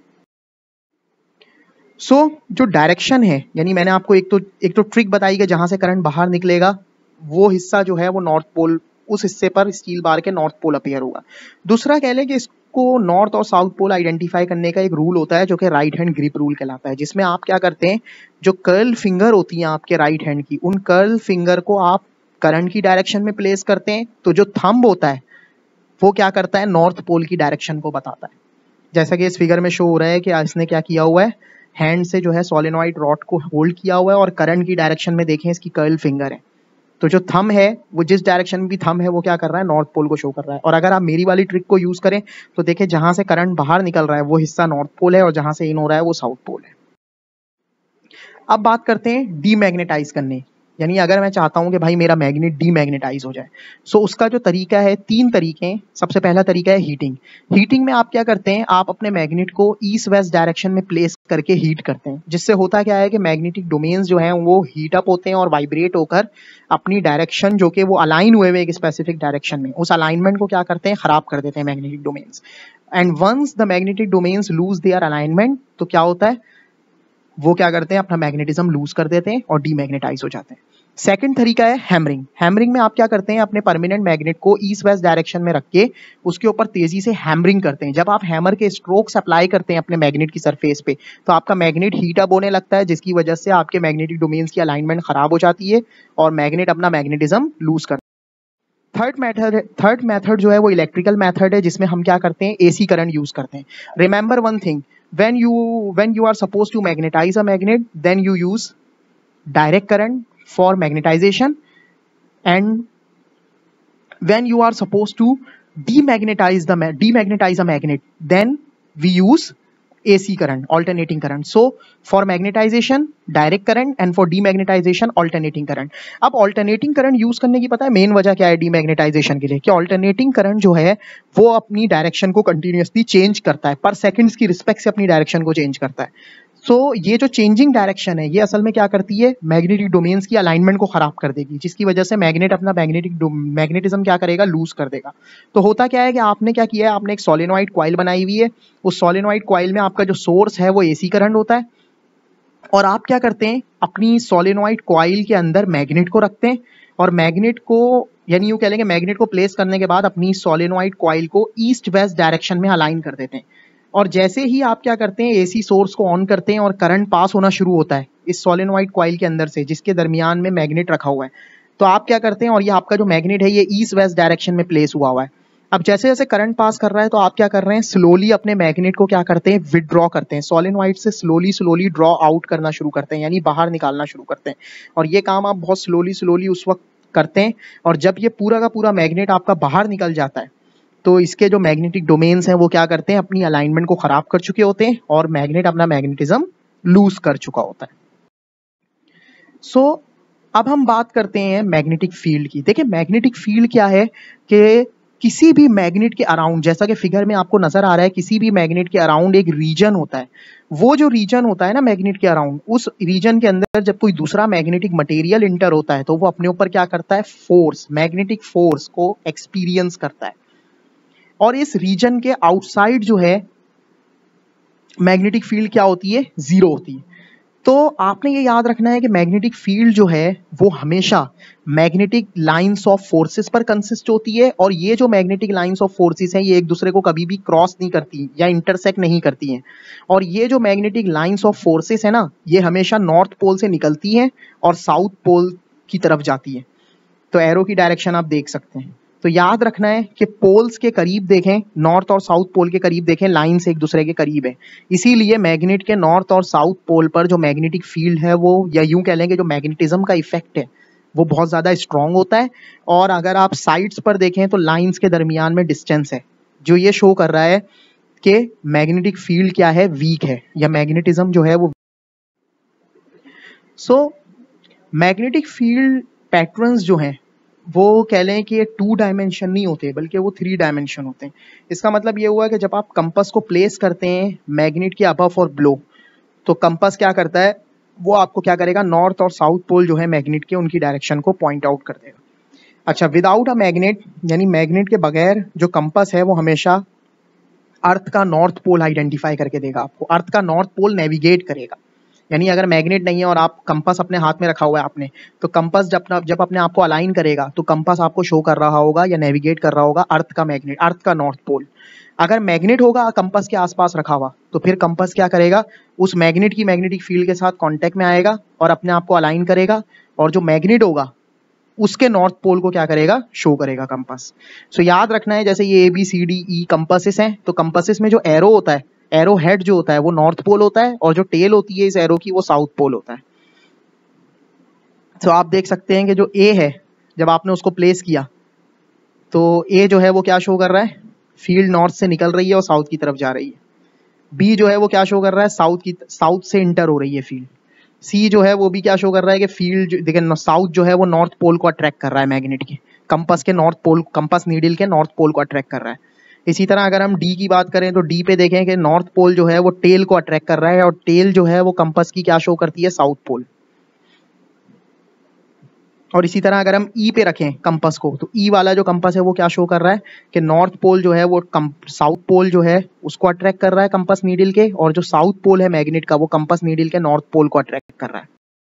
सो so, जो डायरेक्शन है, यानी मैंने आपको एक तो एक तो ट्रिक बताई कि जहां से करंट बाहर निकलेगा वो हिस्सा जो है वो नॉर्थ पोल, उस हिस्से पर स्टील बार के नॉर्थ पोल अपेयर होगा। दूसरा कह लें कि इसको नॉर्थ और साउथ पोल आइडेंटिफाई करने का एक रूल होता है जो कि राइट हैंड ग्रिप रूल कहलाता है, जिसमें आप क्या करते हैं, जो कर्ल फिंगर होती हैं आपके राइट हैंड की, उन कर्ल फिंगर को आप करंट की डायरेक्शन में प्लेस करते हैं, तो जो थंब होता है वो क्या करता है, नॉर्थ पोल की डायरेक्शन को बताता है। जैसा कि इस फिगर में शो हो रहा है कि इसने क्या किया हुआ है, हैंड से जो है सोलेनॉइड रॉड को होल्ड किया हुआ है, और करंट की डायरेक्शन में देखें इसकी कर्ल फिंगर है। तो जो थंब है वो जिस डायरेक्शन में भी थंब है वो क्या कर रहा है, नॉर्थ पोल को शो कर रहा है। और अगर आप मेरी वाली ट्रिक को यूज करें तो देखिए जहां से करंट बाहर निकल रहा है वो हिस्सा नॉर्थ पोल है, और जहां से इन हो रहा है वो साउथ पोल है। अब बात करते हैं डीमैग्नेटाइज करने, यानी अगर मैं चाहता हूं कि भाई मेरा मैग्नेट डीमैग्नेटाइज हो जाए, सो उसका जो तरीका है, तीन तरीके हैं। सबसे पहला तरीका है हीटिंग। हीटिंग में आप क्या करते हैं, आप अपने मैग्नेट को ईस्ट वेस्ट डायरेक्शन में प्लेस करके हीट करते हैं, जिससे होता क्या है कि मैग्नेटिक डोमेन्स जो हैं वो हीट अप होते हैं और वाइब्रेट होकर अपनी डायरेक्शन जो कि वो अलाइन हुए हुए एक स्पेसिफिक डायरेक्शन में, उस अलाइनमेंट को क्या करते हैं, खराब कर देते हैं magnetic domains. And once the magnetic domains lose their alignment, तो क्या होता है, वो क्या करते हैं, अपना मैग्नेटिज्म लूज कर देते हैं और डीमैग्नेटाइज हो जाते हैं। सेकंड तरीका है हैमरिंग। हैमरिंग में आप क्या करते हैं, अपने परमानेंट मैग्नेट को ईस्ट वेस्ट डायरेक्शन में रख के उसके ऊपर तेजी से हैमरिंग करते हैं। जब आप हैमर के स्ट्रोक्स अप्लाई करते हैं अपने मैग्नेट की सरफेस पे, तो आपका मैग्नेट हीट अप होने लगता है, जिसकी वजह से आपके मैग्नेटिक डोमेन्स की अलाइनमेंट खराब हो जाती है और मैग्नेट अपना मैग्नेटिज्म लूज करता है। थर्ड मेथड थर्ड मेथड जो है वो इलेक्ट्रिकल मेथड है, जिसमें हम क्या करते हैं, एसी करंट यूज करते हैं। Remember one thing, when you when you are supposed to magnetize a magnet, then you use direct current for magnetization, and when you are supposed to demagnetize the demagnetize a magnet, then we use A C current, alternating current. So for magnetization direct current, and for demagnetization alternating current. अब alternating current यूज करने की पता है मेन वजह क्या है demagnetization के लिए, कि alternating current जो है वो अपनी डायरेक्शन को कंटिन्यूसली चेंज करता है, पर सेकंड्स की रिस्पेक्ट से अपनी डायरेक्शन को चेंज करता है। सो so, ये जो चेंजिंग डायरेक्शन है ये असल में क्या करती है, मैग्नेटिक डोमेन्स की अलाइनमेंट को खराब कर देगी, जिसकी वजह से मैग्नेट अपना मैग्नेटिक मैग्नेटिज्म क्या करेगा, लूज कर देगा। तो होता क्या है कि आपने क्या किया है, आपने एक सोलेनॉइड कॉइल बनाई हुई है, उस सोलेनॉइड कॉइल में आपका जो सोर्स है वो एसी करंट होता है, और आप क्या करते हैं, अपनी सोलेनॉइड कॉइल के अंदर मैग्नेट को रखते हैं, और मैग्नेट को यानी यूं कह लेंगे मैग्नेट को प्लेस करने के बाद अपनी सोलेनॉइड कॉइल को ईस्ट वेस्ट डायरेक्शन में अलाइन कर देते हैं। और जैसे ही आप क्या करते हैं, एसी सोर्स को ऑन करते हैं और करंट पास होना शुरू होता है इस सोलेनॉइड कॉइल के अंदर से, जिसके दरमियान में मैग्नेट रखा हुआ है, तो आप क्या करते हैं, और ये आपका जो मैग्नेट है ये ईस्ट वेस्ट डायरेक्शन में प्लेस हुआ हुआ है। अब जैसे जैसे करंट पास कर रहा है तो आप क्या कर रहे हैं, स्लोली अपने मैग्नेट को क्या करते हैं, विदड्रॉ करते हैं, सोलेनॉइड से स्लोली स्लोली ड्रॉ आउट करना शुरू करते हैं, यानी बाहर निकालना शुरू करते हैं। और ये काम आप बहुत स्लोली स्लोली उस वक्त करते हैं, और जब ये पूरा का पूरा मैग्नेट आपका बाहर निकल जाता है तो इसके जो मैग्नेटिक डोमेन्स हैं वो क्या करते हैं, अपनी अलाइनमेंट को खराब कर चुके होते हैं, और मैग्नेट अपना मैग्नेटिज्म लूज कर चुका होता है। सो so, अब हम बात करते हैं मैग्नेटिक फील्ड की। देखिए मैग्नेटिक फील्ड क्या है, कि किसी भी मैग्नेट के अराउंड, जैसा कि फिगर में आपको नजर आ रहा है, किसी भी मैग्नेट के अराउंड एक रीजन होता है। वो जो रीजन होता है ना मैग्नेट के अराउंड, उस रीजन के अंदर जब कोई दूसरा मैग्नेटिक मटेरियल इंटर होता है तो वो अपने ऊपर क्या करता है, फोर्स, मैग्नेटिक फोर्स को एक्सपीरियंस करता है। और इस रीजन के आउटसाइड जो है मैग्नेटिक फील्ड क्या होती है, जीरो होती है। तो आपने ये याद रखना है कि मैग्नेटिक फील्ड जो है वो हमेशा मैग्नेटिक लाइंस ऑफ फोर्सेस पर कंसिस्ट होती है, और ये जो मैग्नेटिक लाइंस ऑफ फोर्सेस हैं ये एक दूसरे को कभी भी क्रॉस नहीं करती या इंटरसेक्ट नहीं करती हैं। और ये जो मैग्नेटिक लाइंस ऑफ फोर्सेस है ना, ये हमेशा नॉर्थ पोल से निकलती हैं और साउथ पोल की तरफ जाती है। तो एरो की डायरेक्शन आप देख सकते हैं। तो याद रखना है कि पोल्स के करीब देखें, नॉर्थ और साउथ पोल के करीब देखें, लाइंस एक दूसरे के करीब है, इसीलिए मैग्नेट के नॉर्थ और साउथ पोल पर जो मैग्नेटिक फील्ड है वो, या यूं कह लेंगे जो मैग्नेटिज्म का इफेक्ट है वो बहुत ज्यादा स्ट्रांग होता है। और अगर आप साइड्स पर देखें तो लाइंस के दरमियान में डिस्टेंस है, जो ये शो कर रहा है कि मैग्नेटिक फील्ड क्या है, वीक है, या मैग्नेटिज्म जो है वो। सो मैग्नेटिक फील्ड पैटर्न्स जो हैं वो कह लें कि ये टू डायमेंशन नहीं होते बल्कि वो थ्री डायमेंशन होते हैं। इसका मतलब ये हुआ कि जब आप कंपास को प्लेस करते हैं मैग्नेट के अबव और बिलो, तो कंपास क्या करता है, वो आपको क्या करेगा, नॉर्थ और साउथ पोल जो है मैग्नेट के, उनकी डायरेक्शन को पॉइंट आउट कर देगा। अच्छा, विदाउट अ मैग्नेट, यानी मैग्नेट के बगैर जो कंपास है वो हमेशा अर्थ का नॉर्थ पोल आइडेंटिफाई करके देगा आपको, अर्थ का नॉर्थ पोल नेविगेट करेगा। यानी अगर मैग्नेट नहीं है और आप कंपास अपने हाथ में रखा हुआ है आपने, तो कंपास जब जब अपने आप को अलाइन करेगा तो कंपास आपको शो कर रहा होगा या नेविगेट कर रहा होगा अर्थ का मैग्नेट, अर्थ का नॉर्थ पोल। अगर मैग्नेट होगा कंपास के आसपास रखा हुआ, तो फिर कंपास क्या करेगा, उस मैग्नेट की मैग्नेटिक फील्ड के साथ कांटेक्ट में आएगा और अपने आप को अलाइन करेगा, और जो मैग्नेट होगा उसके नॉर्थ पोल को क्या करेगा, शो करेगा कंपास। सो याद रखना है, जैसे ये A B C D E compasses हैं, तो कंपासेस में जो एरो होता है, एरो हेड जो होता है वो नॉर्थ पोल होता है, और जो टेल होती है इस एरो की वो साउथ पोल होता है। तो आप देख सकते हैं कि जो ए है, जब आपने उसको प्लेस किया तो ए जो है वो क्या शो कर रहा है, फील्ड नॉर्थ से निकल रही है और साउथ की तरफ जा रही है। बी जो है वो क्या शो कर रहा है, साउथ की साउथ से इंटर हो रही है फील्ड। सी जो है वो भी क्या शो कर रहा है कि फील्ड देखिए साउथ जो है वो नॉर्थ पोल को अट्रैक्ट कर रहा है, मैग्नेट के कंपास के नॉर्थ पोल, कंपास नीडल के नॉर्थ पोल को अट्रैक्ट कर रहा है। इसी तरह अगर हम डी की बात करें तो डी पे देखें कि नॉर्थ पोल जो है वो टेल को अट्रैक्ट कर रहा है, और टेल जो है वो कंपास की क्या शो करती है, साउथ पोल। और इसी तरह अगर हम ई पे रखें कंपास को, तो ई वाला जो कंपास है वो क्या शो कर रहा है कि नॉर्थ पोल जो है वो साउथ पोल जो है उसको अट्रैक्ट कर रहा है कंपास नीडल के, और जो साउथ पोल है मैग्नेट का वो कंपास नीडल के नॉर्थ पोल को अट्रैक्ट कर रहा है।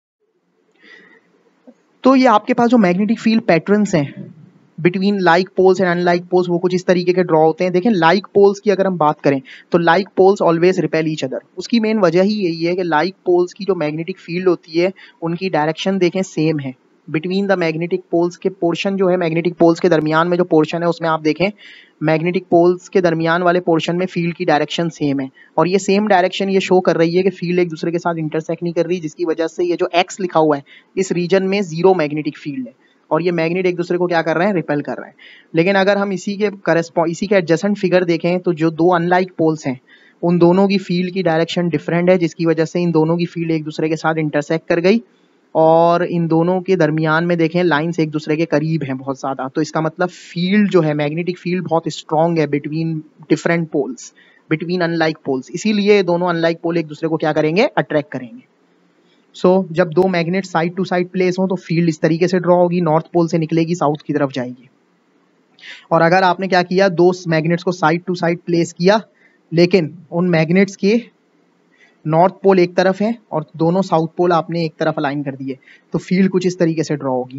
तो ये आपके पास जो मैग्नेटिक फील्ड पैटर्न्स हैं between like poles and unlike poles, वो कुछ इस तरीके के ड्रॉ होते हैं। देखें लाइक पोल्स की अगर हम बात करें तो like poles always repel each other. उसकी मेन वजह ही यही है कि लाइक पोल्स की जो मैग्नेटिक फील्ड होती है उनकी डायरेक्शन देखें सेम है, बिटवीन द मैग्नेटिक पोल्स के पोर्शन जो है, मैग्नेटिक पोल्स के दरमियान में जो पोर्शन है उसमें आप देखें मैग्नेटिक पोल्स के दरमियान वाले पोर्शन में फील्ड की डायरेक्शन सेम है, और ये सेम डायरेक्शन ये शो कर रही है कि फील्ड एक दूसरे के साथ इंटरसेक्ट नहीं कर रही, जिसकी वजह से ये जो एक्स लिखा हुआ है इस रीजन में जीरो मैग्नेटिक फील्ड है, और ये मैग्नेट एक दूसरे को क्या कर रहे हैं, रिपेल कर रहे हैं। लेकिन अगर हम इसी के करस्पॉन्ड इसी के एडजेसेंट फिगर देखें तो जो दो अनलाइक पोल्स हैं उन दोनों की फील्ड की डायरेक्शन डिफरेंट है, जिसकी वजह से इन दोनों की फील्ड एक दूसरे के साथ इंटरसेक्ट कर गई, और इन दोनों के दरमियान में देखें लाइंस एक दूसरे के करीब हैं बहुत ज़्यादा। तो इसका मतलब फील्ड जो है, मैग्नेटिक फील्ड बहुत स्ट्रॉन्ग है between different poles, between unlike poles, इसीलिए दोनों अनलाइक पोल एक दूसरे को क्या करेंगे, अट्रैक्ट करेंगे। सो so, जब दो magnet side to side place हो तो फील्ड इस तरीके से ड्रॉ होगी, नॉर्थ पोल से निकलेगी, साउथ की तरफ जाएगी। और अगर आपने क्या किया, दो मैग्नेट्स को साइड टू साइड प्लेस किया, लेकिन उन मैग्नेट्स के नॉर्थ पोल एक तरफ है और दोनों साउथ पोल आपने एक तरफ अलाइन कर दिए, तो फील्ड कुछ इस तरीके से ड्रॉ होगी।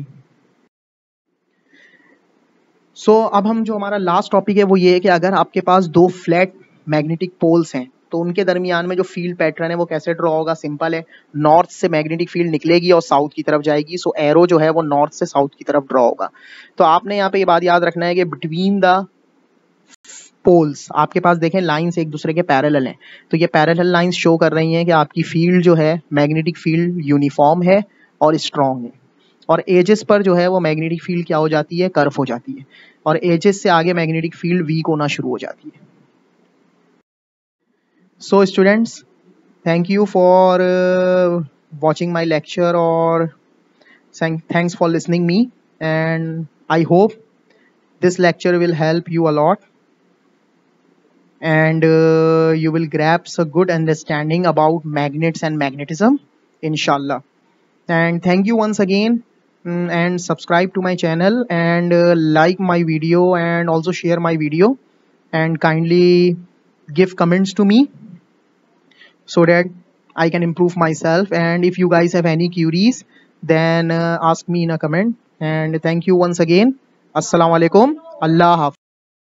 सो so, अब हम जो हमारा लास्ट टॉपिक है वो ये है कि अगर आपके पास दो फ्लैट मैग्नेटिक पोल्स हैं तो उनके दरमियान में जो फील्ड पैटर्न है वो कैसे ड्रॉ होगा। सिंपल है, नॉर्थ से मैग्नेटिक फील्ड निकलेगी और साउथ की तरफ जाएगी, सो एरो जो है वो नॉर्थ से साउथ की तरफ ड्रॉ होगा। तो आपने यहाँ पे ये बात याद रखना है कि बिटवीन द पोल्स आपके पास देखें लाइंस एक दूसरे के पैरेलल हैं, तो ये पैरेलल लाइंस शो कर रही हैं कि आपकी फील्ड जो है, मैग्नेटिक फील्ड यूनिफॉर्म है और स्ट्रॉन्ग है, और एजेस पर जो है वो मैग्नेटिक फील्ड क्या हो जाती है, कर्व हो जाती है, और एजेस से आगे मैग्नेटिक फील्ड वीक होना शुरू हो जाती है। So students, thank you for watching my lecture, or thanks for listening me, and I hope this lecture will help you a lot, and uh, you will grasp a good understanding about magnets and magnetism, inshallah. And thank you once again, mm, and subscribe to my channel, and uh, like my video, and also share my video, and kindly give comments to me so that I can improve myself. And if you guys have any queries, then uh, ask me in a comment. And thank you once again. Assalamu alaikum. Allah Hafiz.